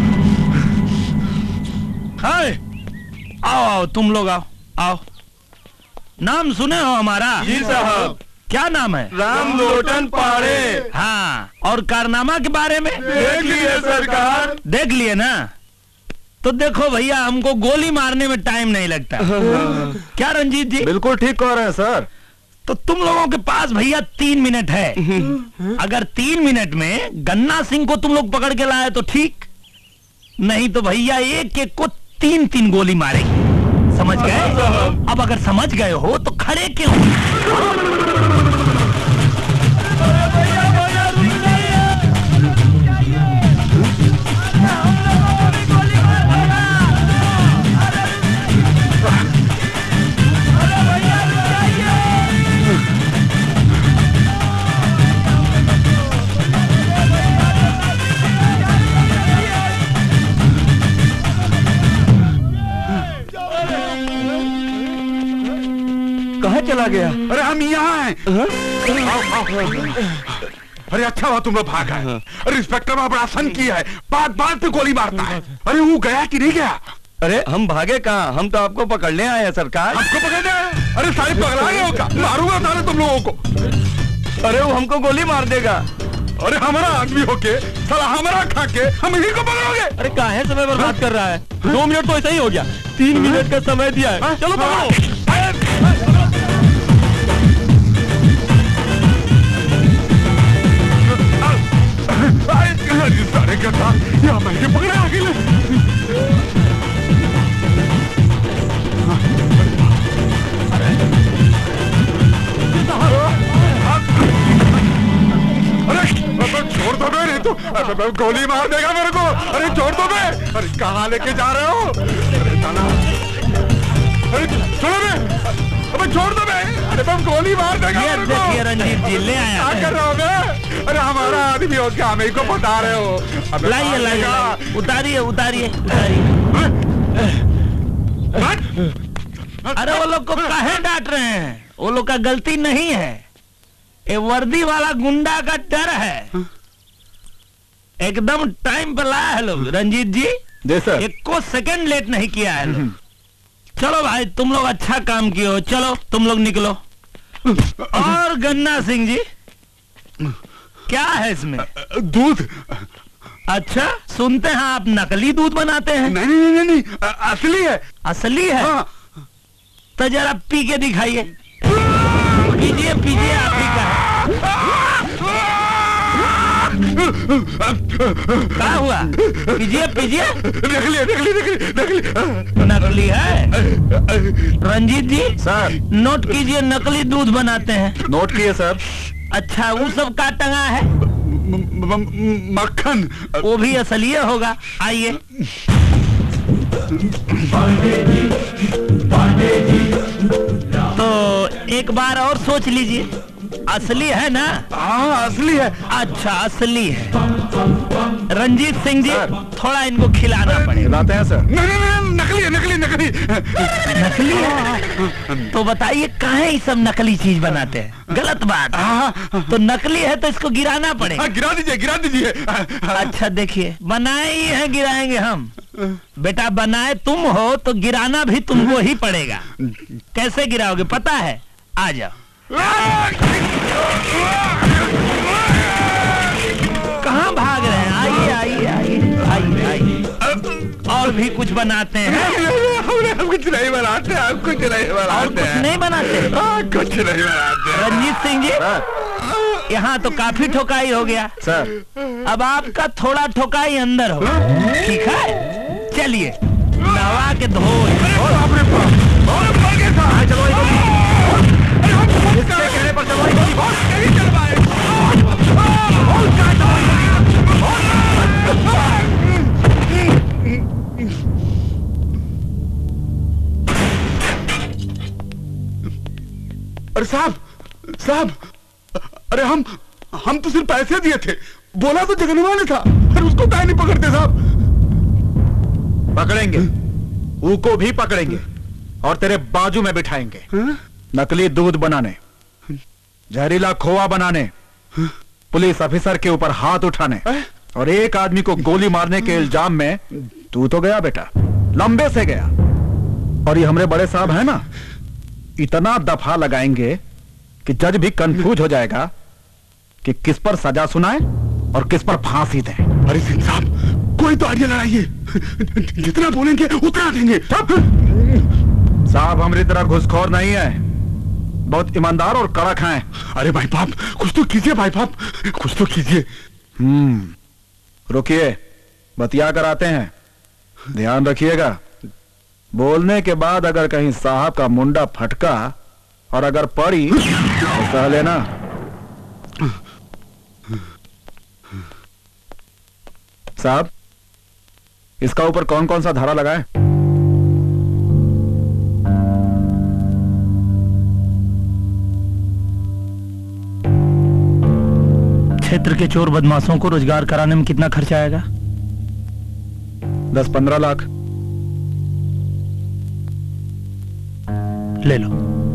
है। आओ आओ तुम लोग आओ आओ। नाम सुने हो हमारा? जी साहब। क्या नाम है? रामलोटन पाड़े। हाँ, और कारनामा के बारे में? देख लिए सरकार। देख लिए ना? तो देखो भैया, हमको गोली मारने में टाइम नहीं लगता। क्या रंजीत जी? बिल्कुल ठीक कह रहे हैं सर। तो तुम लोगों के पास भैया 3 मिनट है। अगर 3 मिनट में गन्ना सिंह को तुम लोग पकड़ के लाए तो ठीक, नहीं तो भैया एक एक को 3-3 गोली मारेंगे। समझ गए? अब अगर समझ गए हो तो खड़े क्यों? कहाँ चला गया? अरे हम यहाँ हैं। अरे अच्छा हुआ तुम लोग भाग गए। अरे इंस्पेक्टर में बड़ा सन किया है, बात बात पे गोली मारता है। अरे वो गया कि नहीं गया? अरे हम भागे कहाँ, हम तो आपको पकड़ने आए हैं सरकार। हमको पकड़ने आए? अरे सारे पकड़ा गए हो क्या? मारूंगा सारे तुम लोगों को। अरे वो हमको गोली मार देगा। अरे हमारा आदमी होके साला हमारा खा के हम इन्हीं को पकड़ोगे? अरे काहे समय बर्बाद कर रहा है? 2 मिनट तो ऐसा ही हो गया, 3 मिनट का समय दिया है। चलो पकड़ो। सारे क्या था यहाँ मैंने पकड़ा अकेले। अरे छोड़ दो बे, नहीं तो गोली मार देगा मेरे को। अरे छोड़ दो बे। अरे कहाँ लेके जा रहे हो? अरे छोड़ो बे, अबे छोड़ दो बे। अरे बम गोली मार देगा मेरे को। देखिए रंजीत जी, ले आया। क्या कर रहे हो बे? अरे हमारा आदमी हो क्या, हमें को बता रहे हो? लाइए लाइए, उतारिए उतारिए उतारिए। अरे वो लोग को काहे डांट रहे हैं? वो लोग का गलती नहीं है, ये वर्दी वाला गुंडा का डर है। एकदम टाइम पे लाया है लोग। रंजीत जी जी सर। 1 सेकंड लेट नहीं किया है लोग। चलो भाई, तुम लोग अच्छा काम किए हो। चलो तुम लोग निकलो। और गन्ना सिंह जी, क्या है इसमें? दूध। अच्छा, सुनते हैं आप नकली दूध बनाते हैं। नहीं नहीं नहीं नहीं, असली है। असली है? हाँ। तो जरा पी के दिखाइए। पीजिए पीजिए, आप ही का है। क्या हुआ? पीजिए पीजिए। नकली है? रंजीत जी सर, नोट कीजिए, नकली दूध बनाते हैं। नोट किए सर। अच्छा, वो सब का टंगा है? मक्खन। वो भी असली होगा। आइए। तो एक बार और सोच लीजिए, असली है ना? हाँ असली है। अच्छा असली है। रंजीत सिंह जी थोड़ा इनको खिलाना पड़ेगा। खिलाते हैं सर। नहीं, नकली है, नकली नकली नकली है। तो बताइए काहे ये सब नकली चीज बनाते हैं? गलत बात। तो नकली है तो इसको गिराना पड़ेगा। गिरा दीजिए, गिरा दीजिए। अच्छा देखिए, बनाए ही है, गिराएंगे हम। बेटा बनाए तुम हो तो गिराना भी तुमको ही पड़ेगा। कैसे गिराओगे पता है? आ जाओ। कहाँ भाग रहे हैं? आइए आइए आइए आइए आइए। और भी कुछ बनाते हैं? हम कुछ नहीं बनाते, हम कुछ नहीं बनाते। और कुछ नहीं बनाते? कुछ नहीं बनाते। रंजीत सिंह जी, यहाँ तो काफी ठोकाई हो गया सर। अब आपका थोड़ा ठोकाई अंदर हो, ठीक है? चलिए नवा के धो। अरे साहब, अरे हम तो सिर्फ पैसे दिए थे, बोला तो जगन वाले था। अरे उसको काहे नहीं पकड़ते साहब? पकड़ेंगे, उको भी पकड़ेंगे और तेरे बाजू में बिठाएंगे। नकली दूध बनाने, जहरीला खोआ बनाने, पुलिस ऑफिसर के ऊपर हाथ उठाने और एक आदमी को गोली मारने के इल्जाम में तू तो गया बेटा, लंबे से गया। और ये हमारे बड़े साहब है ना, इतना दफा लगाएंगे कि जज भी कंफ्यूज हो जाएगा कि किस पर सजा सुनाए और किस पर फांसी दें। अरे सिंह साहब, कोई तो आइडिया लगाइए, जितना बोलेंगे उतना देंगे। साहब हमारी तरह घुसखोर नहीं है, बहुत ईमानदार और कड़क हैं। अरे भाई बाप, कुछ तो कीजिए भाई बाप, कुछ तो कीजिए। रुकिए, बतिया कर आते हैं। ध्यान रखिएगा, बोलने के बाद अगर कहीं साहब का मुंडा फटका और अगर पड़ी तो कह लेना। साहब, इसका ऊपर कौन कौन सा धारा लगाए? क्षेत्र के चोर बदमाशों को रोजगार कराने में कितना खर्चा आएगा? 10-15 लाख। ले लो।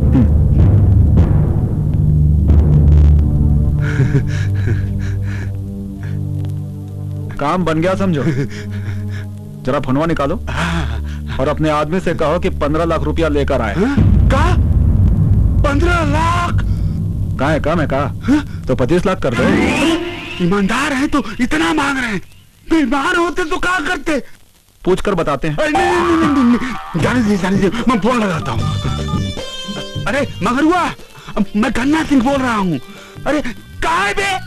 काम बन गया समझो। जरा फोनवा निकालो और अपने आदमी से कहो कि 15 लाख रुपया लेकर आए। कहा 15 लाख? कहा है, कम है कहा तो 25 लाख कर दो। ईमानदार है तो इतना मांग रहे हैं, बीमार होते तो क्या करते? पूछ कर बताते हैं। नहीं, जाने दीजिए, मैं फोन लगाता हूँ। अरे मगरुआ, मैं गन्ना सिंह बोल रहा हूँ। अरे कहाँ है बे?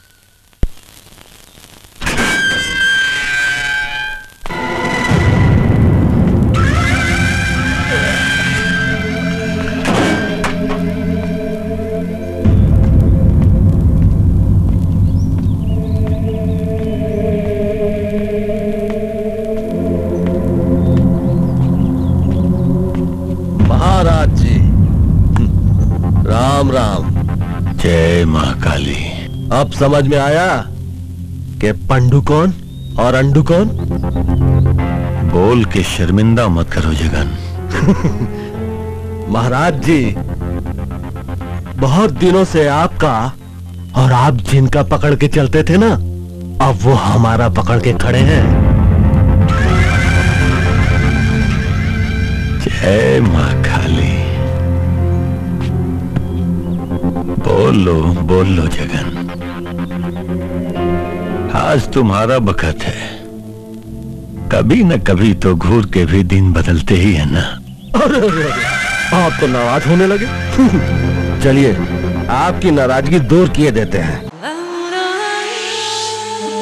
महाराज जी, राम राम। जय मां काली। अब समझ में आया कि पंडू कौन और अंडू कौन? बोल के शर्मिंदा मत करो जगन। महाराज जी, बहुत दिनों से आपका और आप जिनका पकड़ के चलते थे ना, अब वो हमारा पकड़ के खड़े हैं। जय मां काली। बोल लो जगन, आज तुम्हारा बखत है। कभी न कभी तो घूर के भी दिन बदलते ही है ना। अरे आप तो नाराज होने लगे। चलिए आपकी नाराजगी दूर किए देते हैं।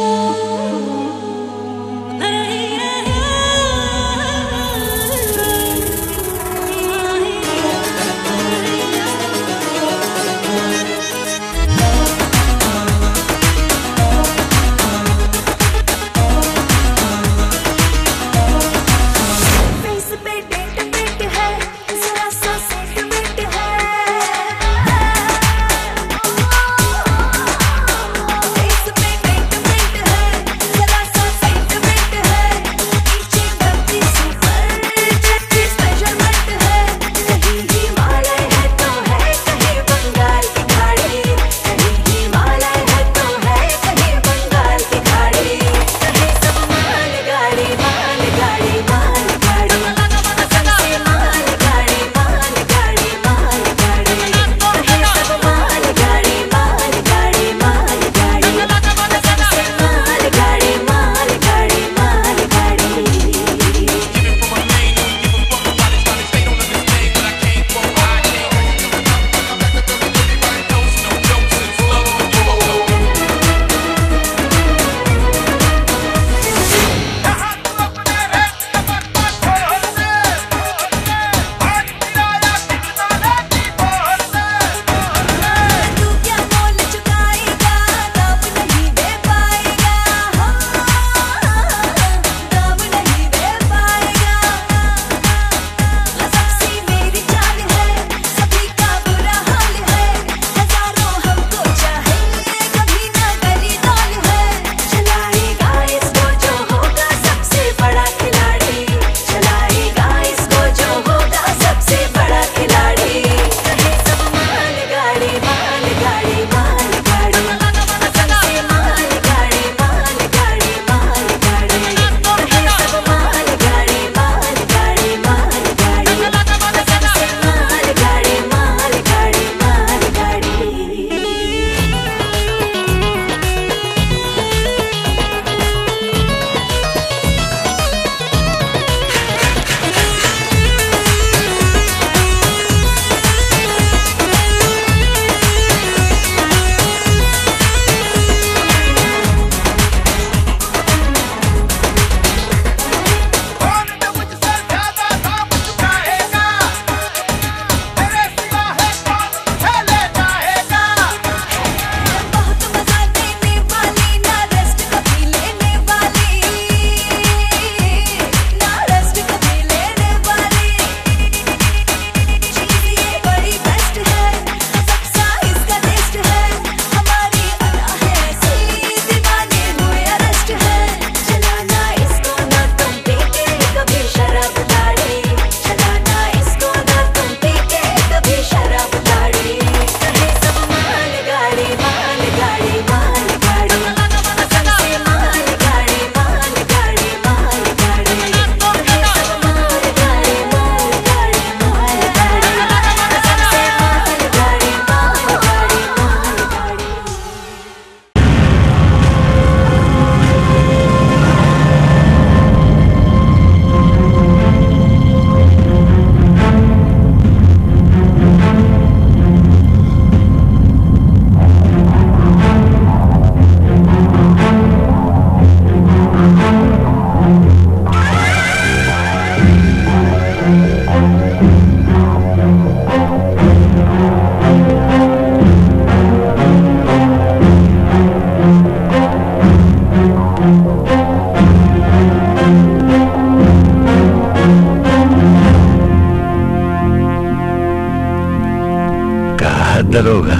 दरोगा,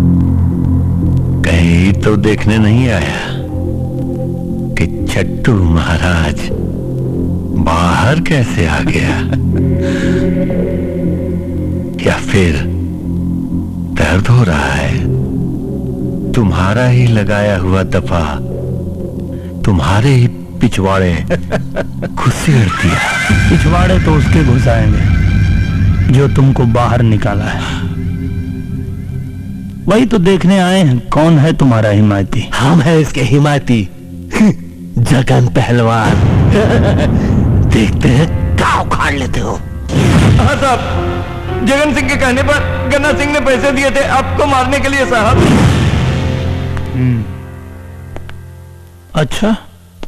कहीं तो देखने नहीं आया कि छट्टू महाराज बाहर कैसे आ गया? या फिर दर्द हो रहा है? तुम्हारा ही लगाया हुआ दफा तुम्हारे ही पिछवाड़े घुसेड़ दिया। पिछवाड़े तो उसके घुसाएंगे जो तुमको बाहर निकाला है। वही तो देखने आए हैं कौन है तुम्हारा हिमायती। हम है इसके हिमायती, जगन पहलवान। देखते हैं क्या उखाड़ लेते हो। हाँ साहब, जगन सिंह के कहने पर गन्ना सिंह ने पैसे दिए थे आपको मारने के लिए साहब। अच्छा,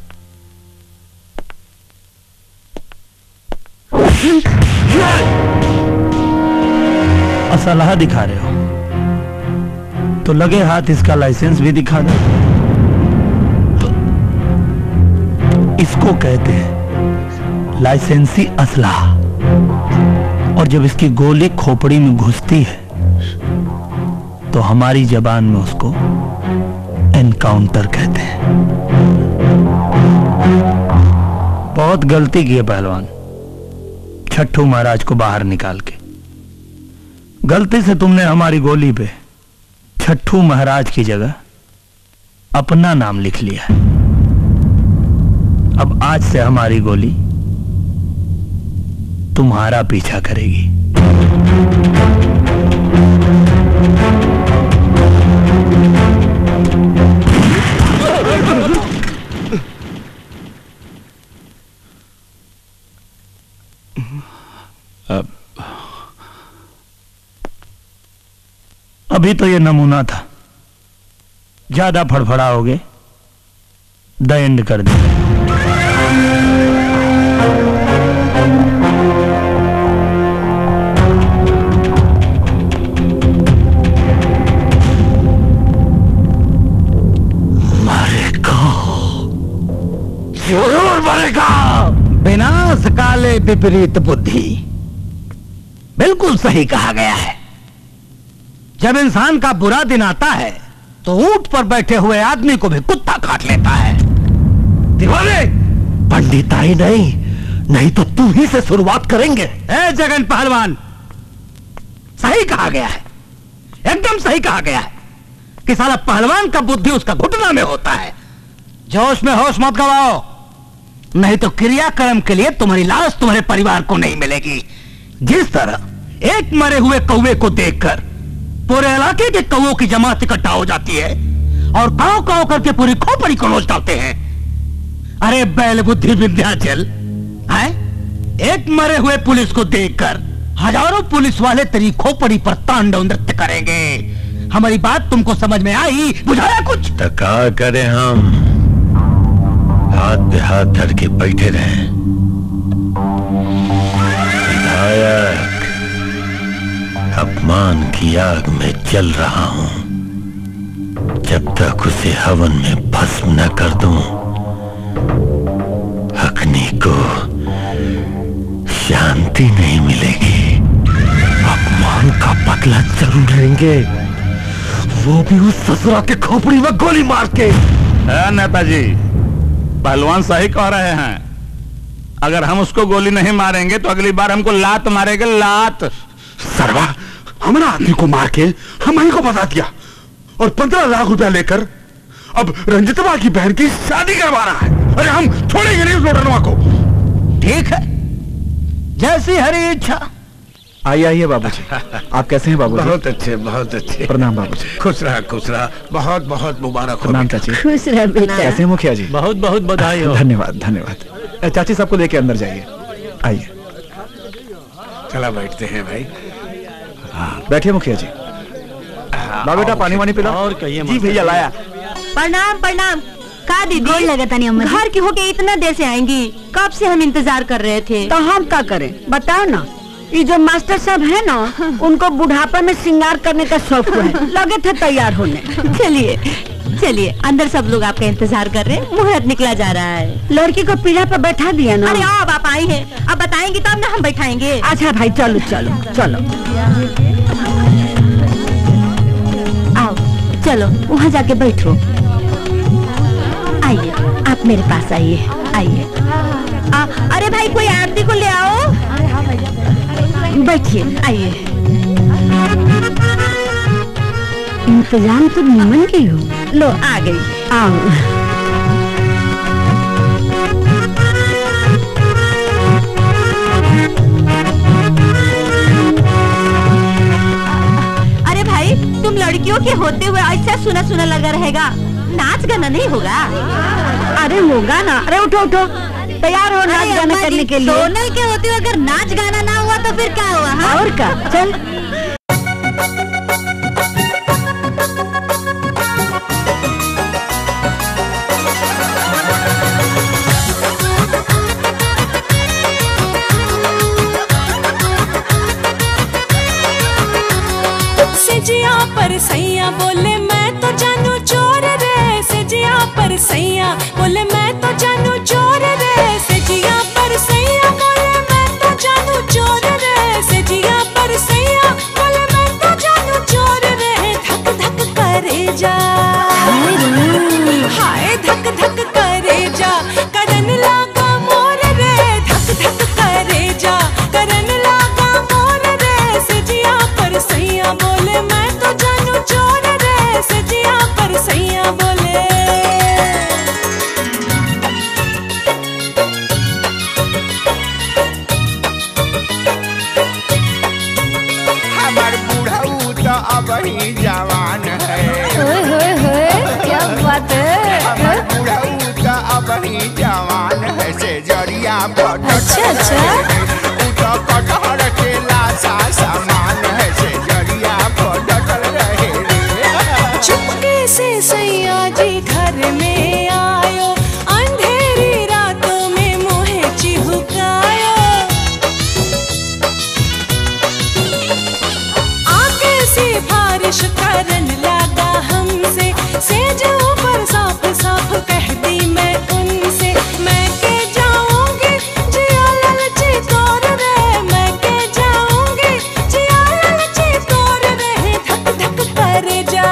असलहा दिखा रहे हो तो लगे हाथ इसका लाइसेंस भी दिखा दो। इसको कहते हैं लाइसेंसी असलहा। और जब इसकी गोली खोपड़ी में घुसती है तो हमारी जबान में उसको एनकाउंटर कहते हैं। बहुत गलती की है पहलवान, छट्टू महाराज को बाहर निकाल के। गलती से तुमने हमारी गोली पे छट्टू महाराज की जगह अपना नाम लिख लिया है। अब आज से हमारी गोली तुम्हारा पीछा करेगी। अभी तो ये नमूना था, ज्यादा फड़फड़ाओगे द एंड कर दे। जरूर मरेगा। विनाश काले विपरीत बुद्धि। बिल्कुल सही कहा गया है। जब इंसान का बुरा दिन आता है तो ऊंट पर बैठे हुए आदमी को भी कुत्ता काट लेता है। दीवाने, पंडिताई नहीं तो तुम ही से शुरुआत करेंगे। ए जगन पहलवान, सही कहा गया है, एकदम सही कहा गया है कि साला पहलवान का बुद्धि उसका घुटना में होता है। जोश में होश मत गवाओ, नहीं तो क्रियाक्रम के लिए तुम्हारी लाश तुम्हारे परिवार को नहीं मिलेगी। जिस तरह एक मरे हुए कौवे को देखकर पूरे इलाके के कौवों की जमात इकट्ठा हो जाती है और काव काव करके पूरी खोपड़ी को नोच डालते हैं। अरे बैल बुद्धि विंध्याचल, है? एक मरे हुए पुलिस को देखकर हजारों पुलिस वाले तेरी खोपड़ी पर तांडव नृत्य करेंगे। हमारी बात तुमको समझ में आई? बुझाया कुछ? तका करें हम, हाथ पे हाथ धर के बैठे रहें। विधायक, अपमान की आग में जल रहा हूं। जब तक उसे हवन में भस्म न कर दूं, अग्नि को शांति नहीं मिलेगी। अपमान का बदला जरूर लेंगे, वो भी उस ससुरा के खोपड़ी में गोली मार के। नेताजी, पहलवान सही कह रहे हैं। अगर हम उसको गोली नहीं मारेंगे तो अगली बार हमको लात मारेंगे, लात। सरवा, हमारा आदमी को मार के हम को बता दिया और 15 लाख रुपया लेकर अब रंजितवा की बहन की शादी करवा रहा है। अरे हम छोड़ेंगे नहीं उस लोटनवा को। ठीक है, जैसी हरी इच्छा। आइए बाबूजी। आप कैसे हैं बाबूजी? बहुत अच्छे, बहुत अच्छे। प्रणाम बाबूजी। खुश रहा, खुश रहा। बहुत बहुत मुबारक हो। प्रणाम चाची। खुश रह बेटा। कैसे हैं मुखिया जी? बहुत बहुत बधाई हो। धन्यवाद धन्यवाद। चाची सबको लेके अंदर जाइए। आइए, चला बैठते हैं भाई। बैठिए मुखिया जी। ला बेटा, पानी वानी पिला। और कहिए। जी भैया लाया। प्रणाम प्रणाम। का दीदी लगता नहीं अम्मा। घर की होके इतना देर से आएंगी? कब से हम इंतजार कर रहे थे। तो हम क्या करें बताओ ना। ये जो मास्टर साहब है ना, उनको बुढ़ापा में श्रृंगार करने का शौक है, लगे थे तैयार होने। चलिए चलिए, अंदर सब लोग आपका इंतजार कर रहे हैं। मुहूर्त निकला जा रहा है। लड़की को पीढ़ा पर बैठा दिया ना। अरे अब आप आई हैं, अब बताएंगी तब ना हम बैठाएंगे। अच्छा भाई, चलो चलो चलो। चलो वहाँ जाके बैठो। आइए, आप मेरे पास आइए, आइए। अरे भाई कोई आरती को ले आओ। बैठिए, आइए। इंतजाम तो निमन की हो। लो आ गई। आओ। अरे भाई तुम लड़कियों के होते हुए ऐसा सुना सुना लगा रहेगा, नाच गाना नहीं होगा? अरे होगा ना। अरे उठो उठो, तैयार हो नाच गाना करने के लिए। सोनल के होते हुए अगर नाच गाना ना हुआ तो फिर क्या हुआ? हाँ? और क्या, चल। सजिया पर सैया बोले मैं तो जानू चोर रे, सजिया पर सैया बोले मैं तो जानू चोर रे, सजिया पर सैया बोले मैं तो जानू चोर रे, सजिया पर सैया बोले मैं तो जानू चोर रे। धक धक करे जा, हाय धक धक करे जा, करन लागा मोर रे, धक धक करे जा, करन लागा मोर रे, सजिया पर सैया बोले मैं तो जानू चोर रे, सजिया पर सैया बोले। हमार बूढ़ऊ तो अब ही जवान है। क्या बात है? हमार बूढ़ऊ तो अब ही जवान है, से जरिया पर अच्छा। तो कटहर के लाशा समान है, से जरिया पर डटल रहे रे। चुपके से सैया जी घर में आयो, अंधेरी रातों में मोहे चिहुकायो, आके सिफारिश करन लगा हमसे, सेज ऊपर साफ साफ कह दी मैं उनसे, मैं के जाऊंगी जिया ललची तोर रे, मैं के जाऊंगी जिया ललची तोर रे। धक धक करे जा,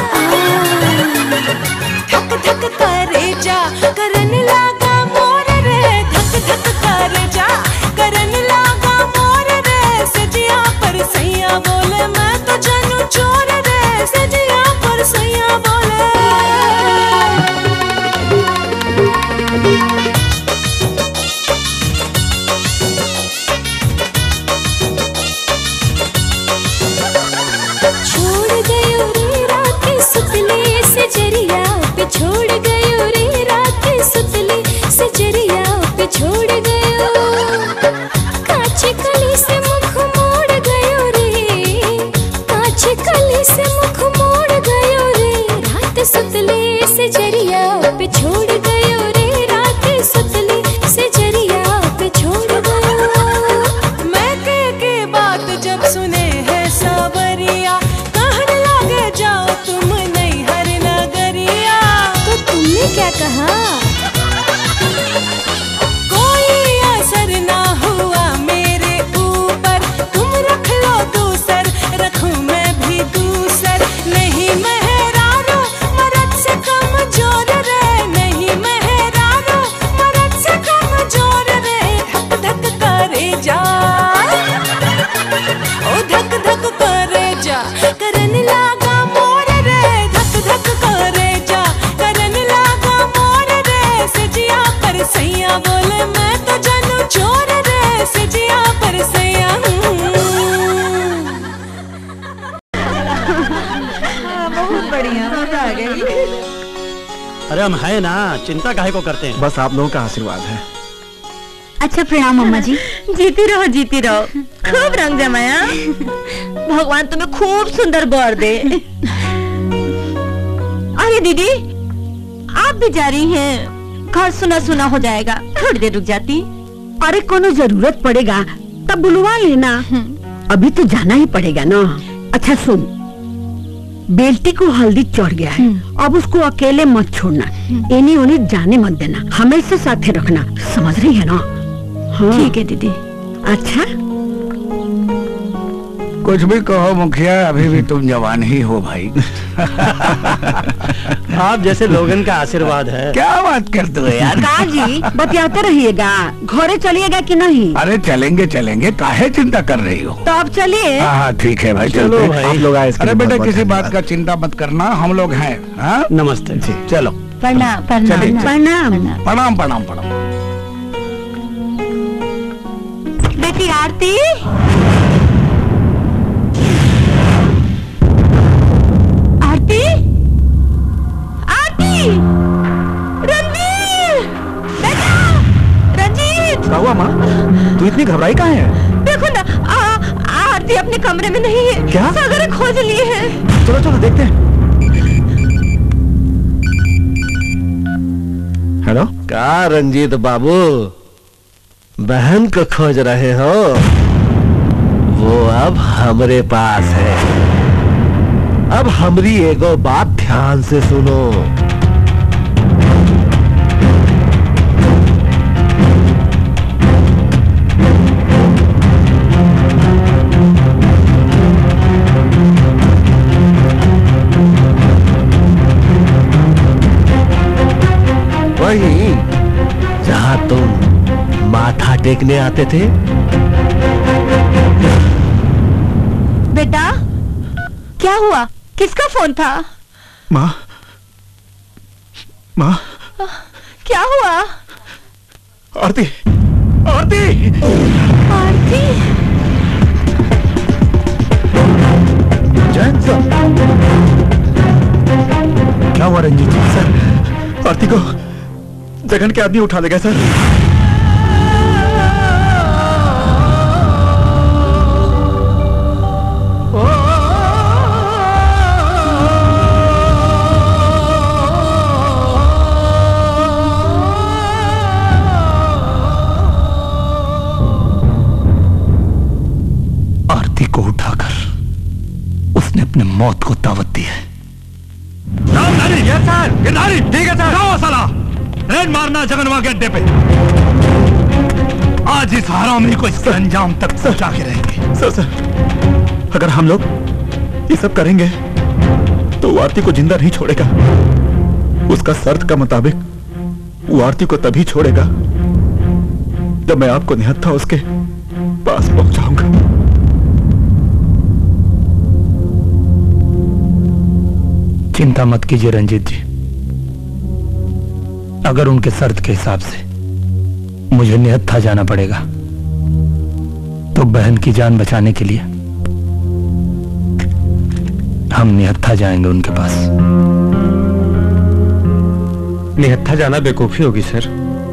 धक धक करे जा, करन लागा मोर रे, धक धक करे जा, करन लागा मोर रे, सजिया पर सैया बोले मैं तो जानू चोर रे, सजिया पर सैया बोले। छोड़ गयो रे रात सुतली से जरिया पे, छोड़ गयो रे रात सुतली से जरिया पे, छोड़ गयो काची कली से मुख मोड़ गयो रे, काची कली से मुख मोड़ गयो रे, रात सुतली से जरिया पे छोड़ गयो रे, रात सुतली से जरिया पे छोड़ गयो। मैं के बात जब सुने है सावरिया, कहने लगे जाओ तुम नहीं हर नगरिया। तो तुमने क्या कहा? कोई असर ना हुआ मेरे ऊपर, तुम रख लो दूसर, रखूं मैं भी दूसर, नहीं मेहरारू मर्द से कमजोर रे, नहीं मेहरारू मर्द से कमजोर रे। धक धक करे जा, ओ धक धक करे जा, करन लागा मोर रे, धक धक करे जा, करन लागा मोर रे, सजिया पर सैया बोले मैं तो जानू चोर रे, सजिया पर सैया। बहुत बढ़िया, मजा आ गई। अरे हम है ना, चिंता काहे को करते हैं। बस आप लोगों का आशीर्वाद है। अच्छा प्रणाम अम्मा जी। जीती रहो जीती रहो, खूब रंग जमाया। भगवान तुम्हें खूब सुंदर बर दे। अरे दीदी आप भी जा रही हैं, घर सुना सुना हो जाएगा, थोड़ी देर रुक जाती। अरे कोनो जरूरत पड़ेगा तब बुलवा लेना, अभी तो जाना ही पड़ेगा ना। अच्छा सुन, बेल्टी को हल्दी चढ़ गया है, अब उसको अकेले मत छोड़ना, इन्हीं उन्हें जाने मत देना, हमेशा साथे रखना, समझ रही है ना? हाँ। ठीक है दीदी। अच्छा कुछ भी कहो मुखिया, अभी भी तुम जवान ही हो भाई। आप जैसे लोगन का आशीर्वाद है। क्या बात करते हो यार? का जी बतियाते रहिएगा, घरे चलिएगा कि नहीं? अरे चलेंगे चलेंगे, काहे चिंता कर रही हो? तो आप चलिए। हाँ ठीक है भाई, चलो चलते भाई। हैं। आप लोग आए इसके अरे लिए बेटा बहुत-बहुत किसी बात धन्यवाद। का चिंता मत करना, हम लोग हैं। हाँ नमस्ते जी चलो। प्रणाम चलिए, प्रणाम प्रणाम। प्रणाम प्रणाम। बेटी आरती, आरती, आरती, रणवीर, बेटा, रंजीत। क्या हुआ माँ? तू इतनी घबराई कहाँ है? देखो ना, आरती अपने कमरे में नहीं है। क्या? सागर खोज लिए हैं। चलो चलो देखते हैं। हेलो, का रंजीत बाबू, बहन को खोज रहे हो? वो अब हमरे पास है। अब हमरी एगो बात ध्यान से सुनो। वहीं जहां तुम माथा टेकने आते थे। बेटा, क्या हुआ? किसका फोन था? माँ, माँ, क्या हुआ? आरती, आरती, आरती, जैन सर। क्या हुआ रंजीत जी? सर, आरती को जगन के आदमी उठा ले गए सर। आरती को उठाकर उसने अपने मौत को दावत दी है। गिरधारी, ठीक है सर। जाओ साला, रेड मारना जगनवा के अड्डे पे। आज इस हरामी को इसके अंजाम तक पहुंचा के रहेंगे। सर, अगर हम लोग ये सब करेंगे तो वो आरती को जिंदा नहीं छोड़ेगा। उसका शर्त का मुताबिक वो आरती को तभी छोड़ेगा जब मैं आपको निहत्था उसके पास पहुंचाऊंगा। चिंता मत कीजिए रंजीत जी, अगर उनके शर्त के हिसाब से मुझे निहत्था जाना पड़ेगा तो बहन की जान बचाने के लिए हम निहत्था जाएंगे उनके पास। निहत्था जाना बेवकूफी होगी सर।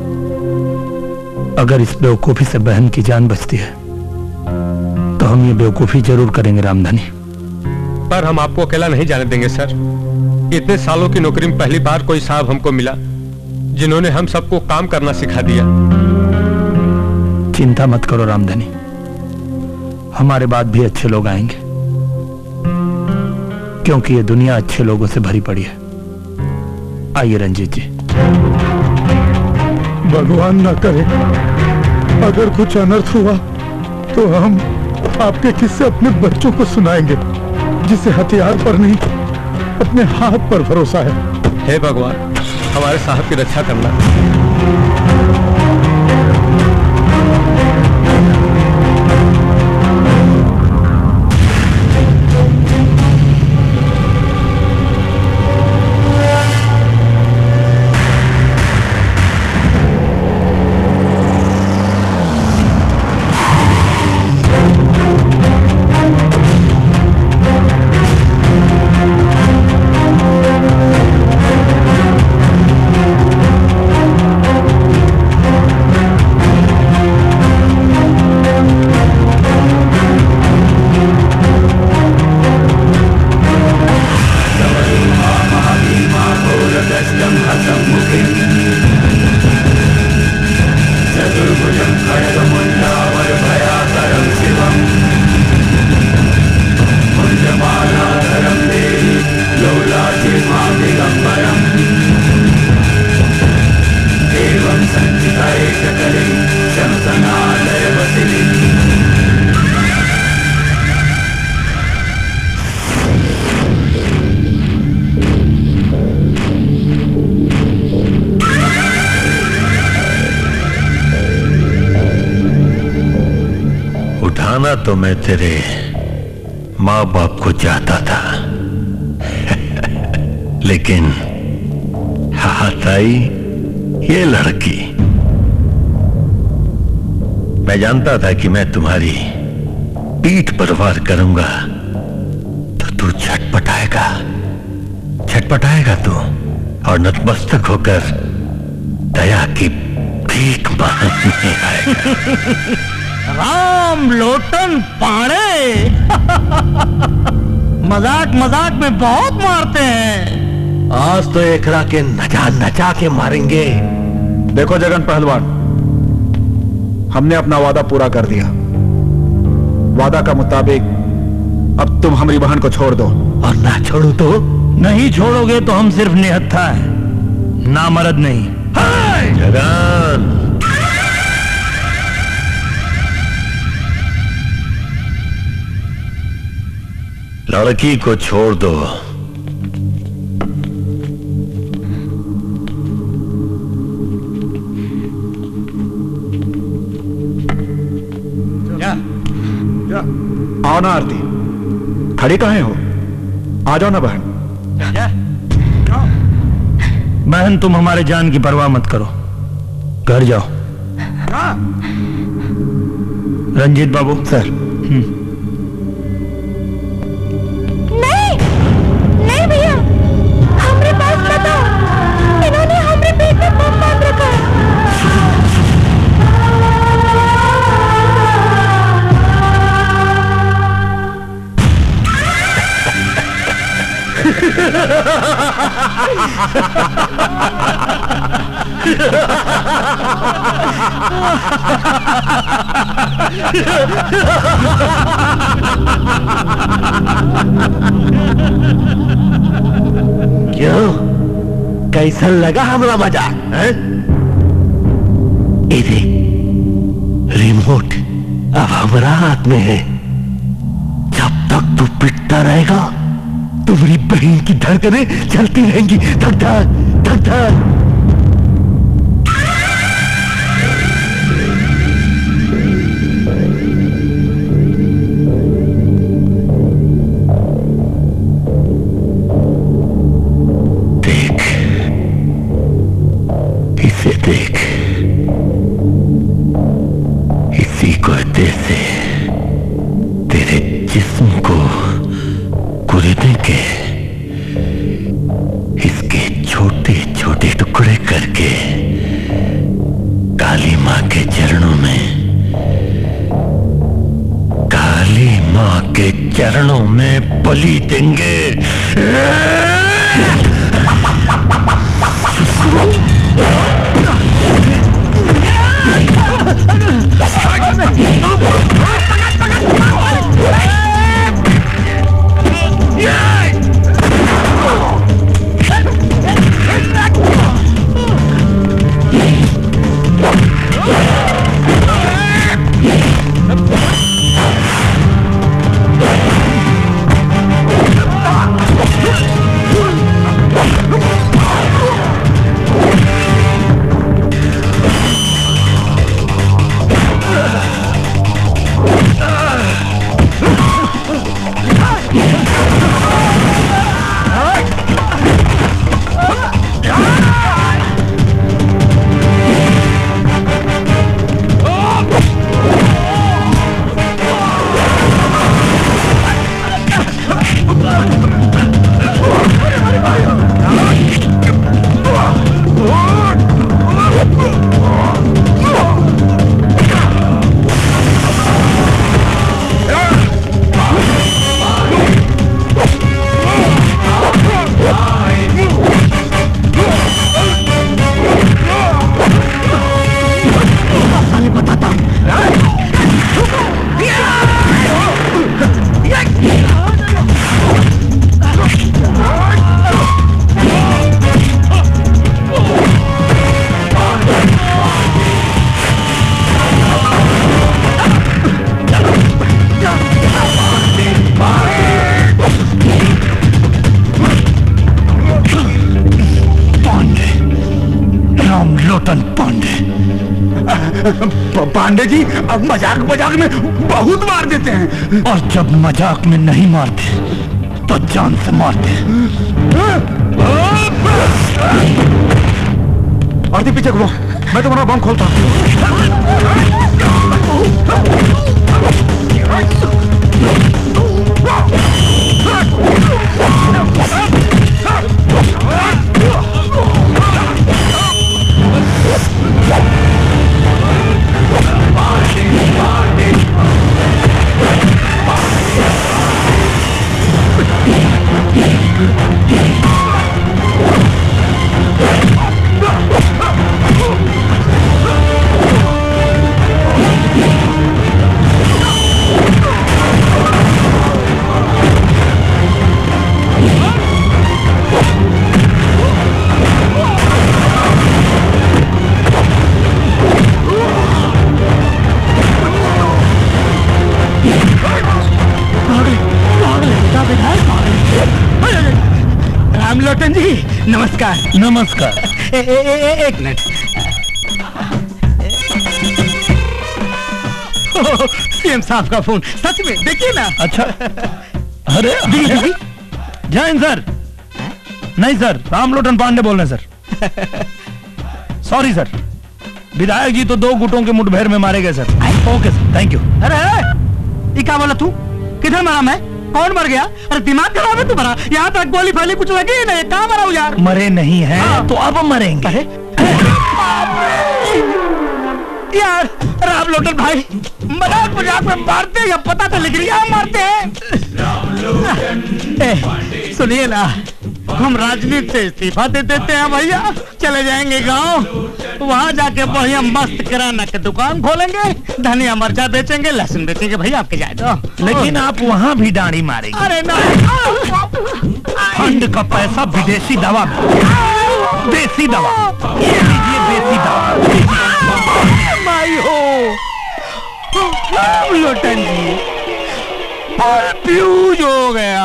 अगर इस बेवकूफी से बहन की जान बचती है तो हम ये बेवकूफी जरूर करेंगे रामधनी। पर हम आपको अकेला नहीं जाने देंगे सर। इतने सालों की नौकरी में पहली बार कोई साहब हमको मिला जिन्होंने हम सबको काम करना सिखा दिया। चिंता मत करो रामधनी, हमारे बाद भी अच्छे लोग आएंगे, क्योंकि ये दुनिया अच्छे लोगों से भरी पड़ी है। आइए रंजीत जी। भगवान ना करे अगर कुछ अनर्थ हुआ तो हम आपके किस्से अपने बच्चों को सुनाएंगे, जिसे हथियार पर नहीं अपने हाथ पर भरोसा है। हे भगवान, हमारे साहब की रक्षा करना। मारना तो मैं तेरे माँ बाप को चाहता था लेकिन हाथ आई ये लड़की। मैं जानता था कि मैं तुम्हारी पीठ पर वार करूंगा तो तू छटपटाएगा तू और नतमस्तक होकर दया की भीख मांगने आएगा। राम लोटन पाड़े मजाक मजाक में बहुत मारते हैं। आज तो एकरा के नचा नचा के मारेंगे। देखो जगन पहलवान, हमने अपना वादा पूरा कर दिया। वादा का मुताबिक अब तुम हमारी बहन को छोड़ दो। और ना छोड़ो तो? नहीं छोड़ोगे तो हम सिर्फ निहत्था है, ना मर्द नहीं। जगन, लड़की को छोड़ दो। आओ ना आरती, खड़ी काहे हो? आ जाओ ना बहन। बहन तुम हमारे जान की परवाह मत करो, घर जाओ। रंजीत बाबू। सर। नहीं नहीं भैया, हमारे पास मत आओ, इन्होंने हमारे पेट में बम बांध रखा है। क्यों, कैसा लगा हमारा मजाक? ये देख, रिमोट अब हमारा हाथ में है। जब तक तू पिटता रहेगा तुम्हारी बहन की धड़कनें चलती रहेंगी। धक धक धक धक। देख, इसे देख, इसी कुर्ते से तेरे जिस्म को कुरेदने के, इसके छोटे छोटे टुकड़े करके काली माँ के चरणों में, काली माँ के चरणों में बलि देंगे। पांडे जी अब मजाक मजाक में बहुत मार देते हैं। और जब मजाक में नहीं मारते तो जान से मारते। आरती पीछे घूमो, मैं तुम्हारा बम खोलता हूँ। रामलोटन जी नमस्कार। नमस्कार। एक मिनट। सीएम साहब का फोन, सच में देखिए ना। अच्छा, अरे जय हिंद सर। नहीं सर, रामलोटन पांडे बोल रहे हैं सर। सॉरी सर, विधायक जी तो 2 गुटों के मुठभेड़ में मारे गए sir. Okay sir, thank you. अरे ये क्या बोला तू? किधर मरा मैं? कौन मर गया? अरे दिमाग खराब है तुम्हारा? यहाँ तक गोली फाली कुछ लगी ही नहीं, कहाँ मरा हूँ यार? मरे नहीं है तो अब मरेंगे। अरे यार रामलोटन भाई मजाक मजाक में मारते हैं या पता तो लिख लिया मारते हैं। सुनिए ना, हम राजनीति से इस्तीफा दे देते हैं भैया, चले जाएंगे गांव, वहां जाके बढ़िया मस्त किराना की दुकान खोलेंगे, धनिया मिर्चा बेचेंगे, लहसुन बेचेंगे भैया, आपके जाए तो। लेकिन आप वहां भी दाढ़ी मारेंगे। अरे ना, फंड का पैसा विदेशी दवा में, देसी दवा, ये लीजिए देसी दवा। भाई हो लोटन जी, फ्यूज हो गया।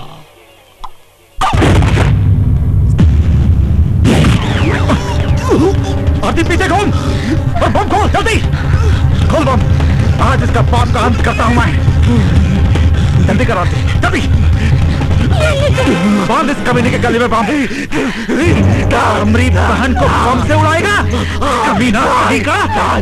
आरती पीछे खोल और बम खोल, जल्दी खोल बम। आज इसका पाप का अंत करता हूं मैं। जल्दी करो आरती, जल्दी बांध इस कमीने के गले में बांध। हमारी बहन को बम से उड़ाएगा कमीना का।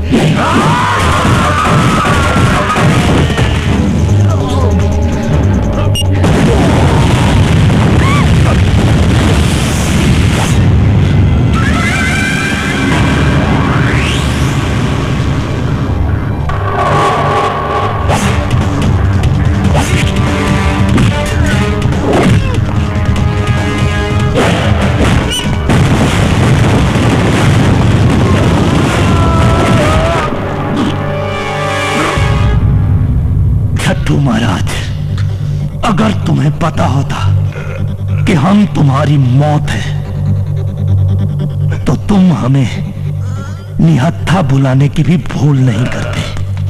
महाराज, अगर तुम्हें पता होता कि हम तुम्हारी मौत है तो तुम हमें निहत्था बुलाने की भी भूल नहीं करते।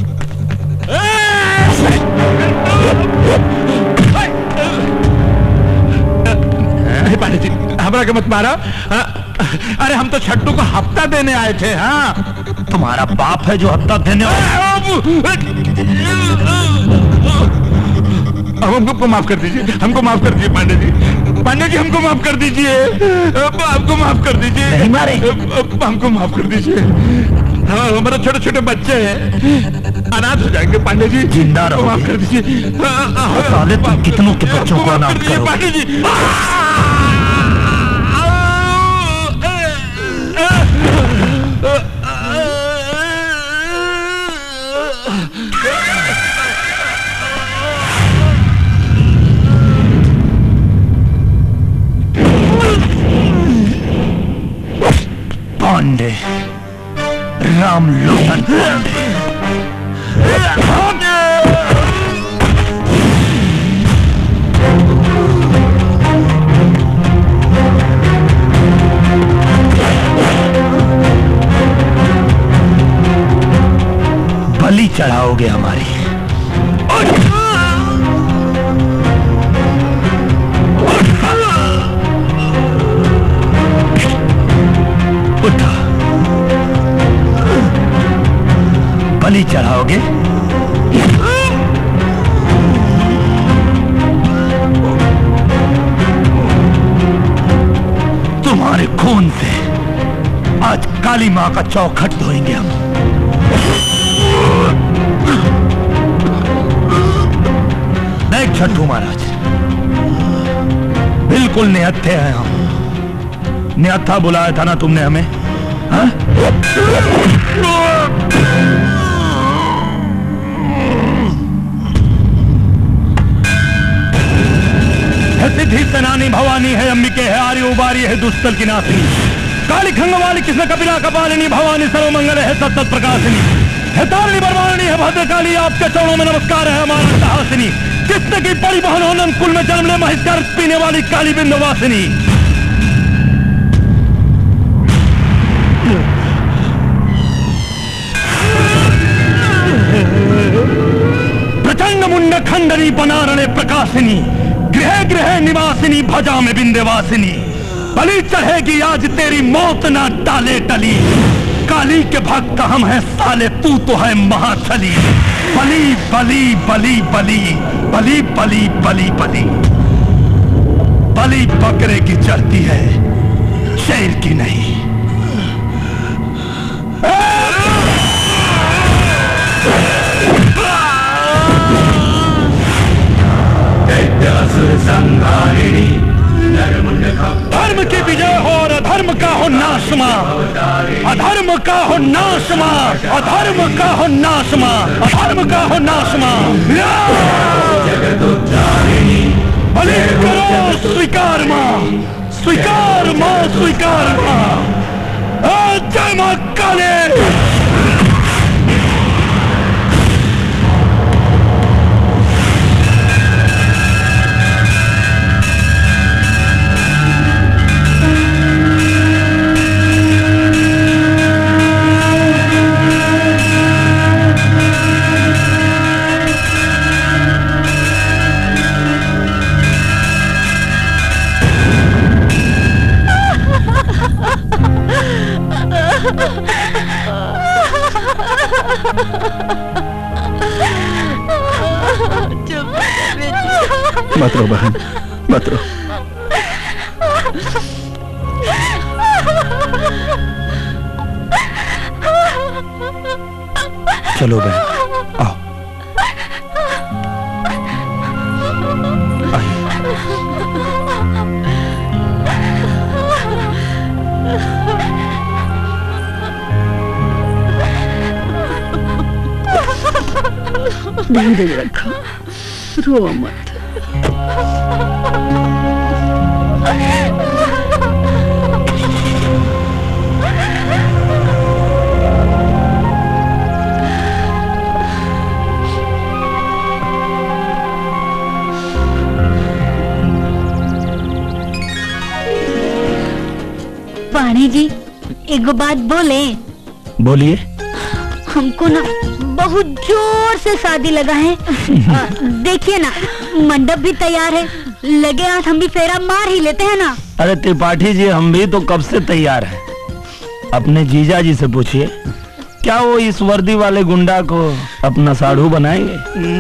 पांडे जी हमरा के मत मारा। अरे हम तो छट्टू को हफ्ता देने आए थे। हाँ, तुम्हारा बाप है जो हफ्ता देने अब हमको माफ कर दीजिए, हमको माफ कर दीजिए पांडे जी। पांडे जी हमको माफ कर दीजिए, आपको माफ कर दीजिए। नहीं मारे, हमको माफ कर दीजिए। हाँ, हमारे छोटे छोटे बच्चे हैं, अनाथ हो जाएंगे। पांडे जी जिंदा रहो, माफ कर दीजिए। साले तुम कितनों के बच्चों को अनाथ करो। पांडे जी पांडे, रामलोटन पांडे। बलि चढ़ाओगे हमारी। उठा। बलि चढ़ाओगे? तुम्हारे खून से आज काली मां का चौखट धोएंगे हम। देख छठू महाराज, बिल्कुल निहत्थे हैं हम। निहत्था बुलाया था ना तुमने हमें? हाँ? सिद्धि सेनानी भवानी है, अंबिके है, आर्य उबारी है, दुष्टल की नासिनी, काली खंग वाली कृष्ण कपिला कपालिनी, भवानी सर्वमंगल है, सत्सत प्रकाशिनी है, तारिणी बरवाणी है, भद्रकाली। आपके चरणों में नमस्कार है हमारा साहसिनी। कृष्ण की बड़ी बहन हो, नंद कुल में जन्म ले, महिष्कार पीने वाली काली बिंदवासिनी। प्रचंड मुंड खंडनी बनारणे प्रकाशिनी, गृह गृह निवासिनी, भजा में बिंदवासिनी। बलि चढ़ेगी आज तेरी मौत ना टाले टली। काली के भक्त हम हैं साले, तू तो है महाछली। बलि बलि बलि बलि बलि बलि बलि बलि। बलि बकरे की चढ़ती है, शेर की नहीं। धर्म की विजय हो और अधर्म का हो नाशमा, अधर्म का हो नाशमा, अधर्म का हो नाशमा, अधर्म का हो नाशमा। बलि करो स्वीकार मां, स्वीकार मां, स्वीकार मां। जय मां काली। मत रो बहन, मत रो। चलो बहन, आओ। धीरज रखो, रो मत। पाणी जी, एक बात बोले? बोलिए। हमको ना बहुत जोर से शादी लगा है। देखिए ना, मंडप भी तैयार है, लगे हाथ हम भी फेरा मार ही लेते हैं ना। अरे त्रिपाठी जी, हम भी तो कब से तैयार हैं। अपने जीजा जी से पूछिए, क्या वो इस वर्दी वाले गुंडा को अपना साढ़ू बनाएंगे?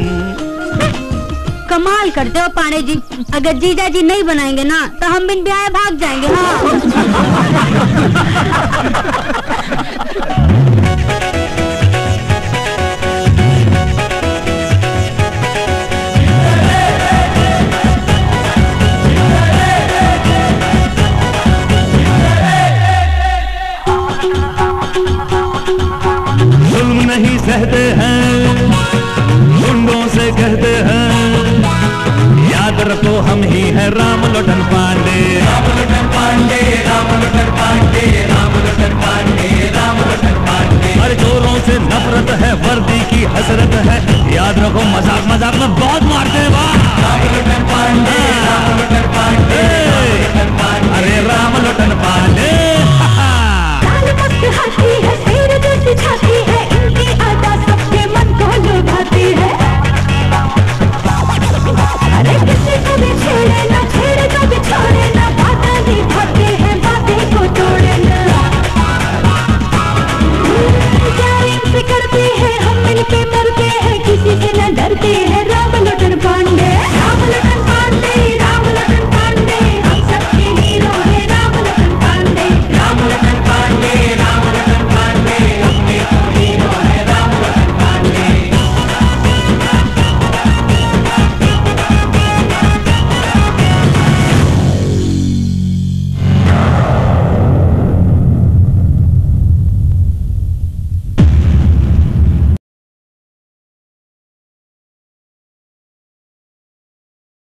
कमाल करते हो पाणे जी, अगर जीजा जी नहीं बनाएंगे ना तो हम बिन ब्याह भाग जाएंगे। जुल्म नहीं सहते हैं, गुंडों से कहते हैं, याद रखो हम ही हैं राम लौटन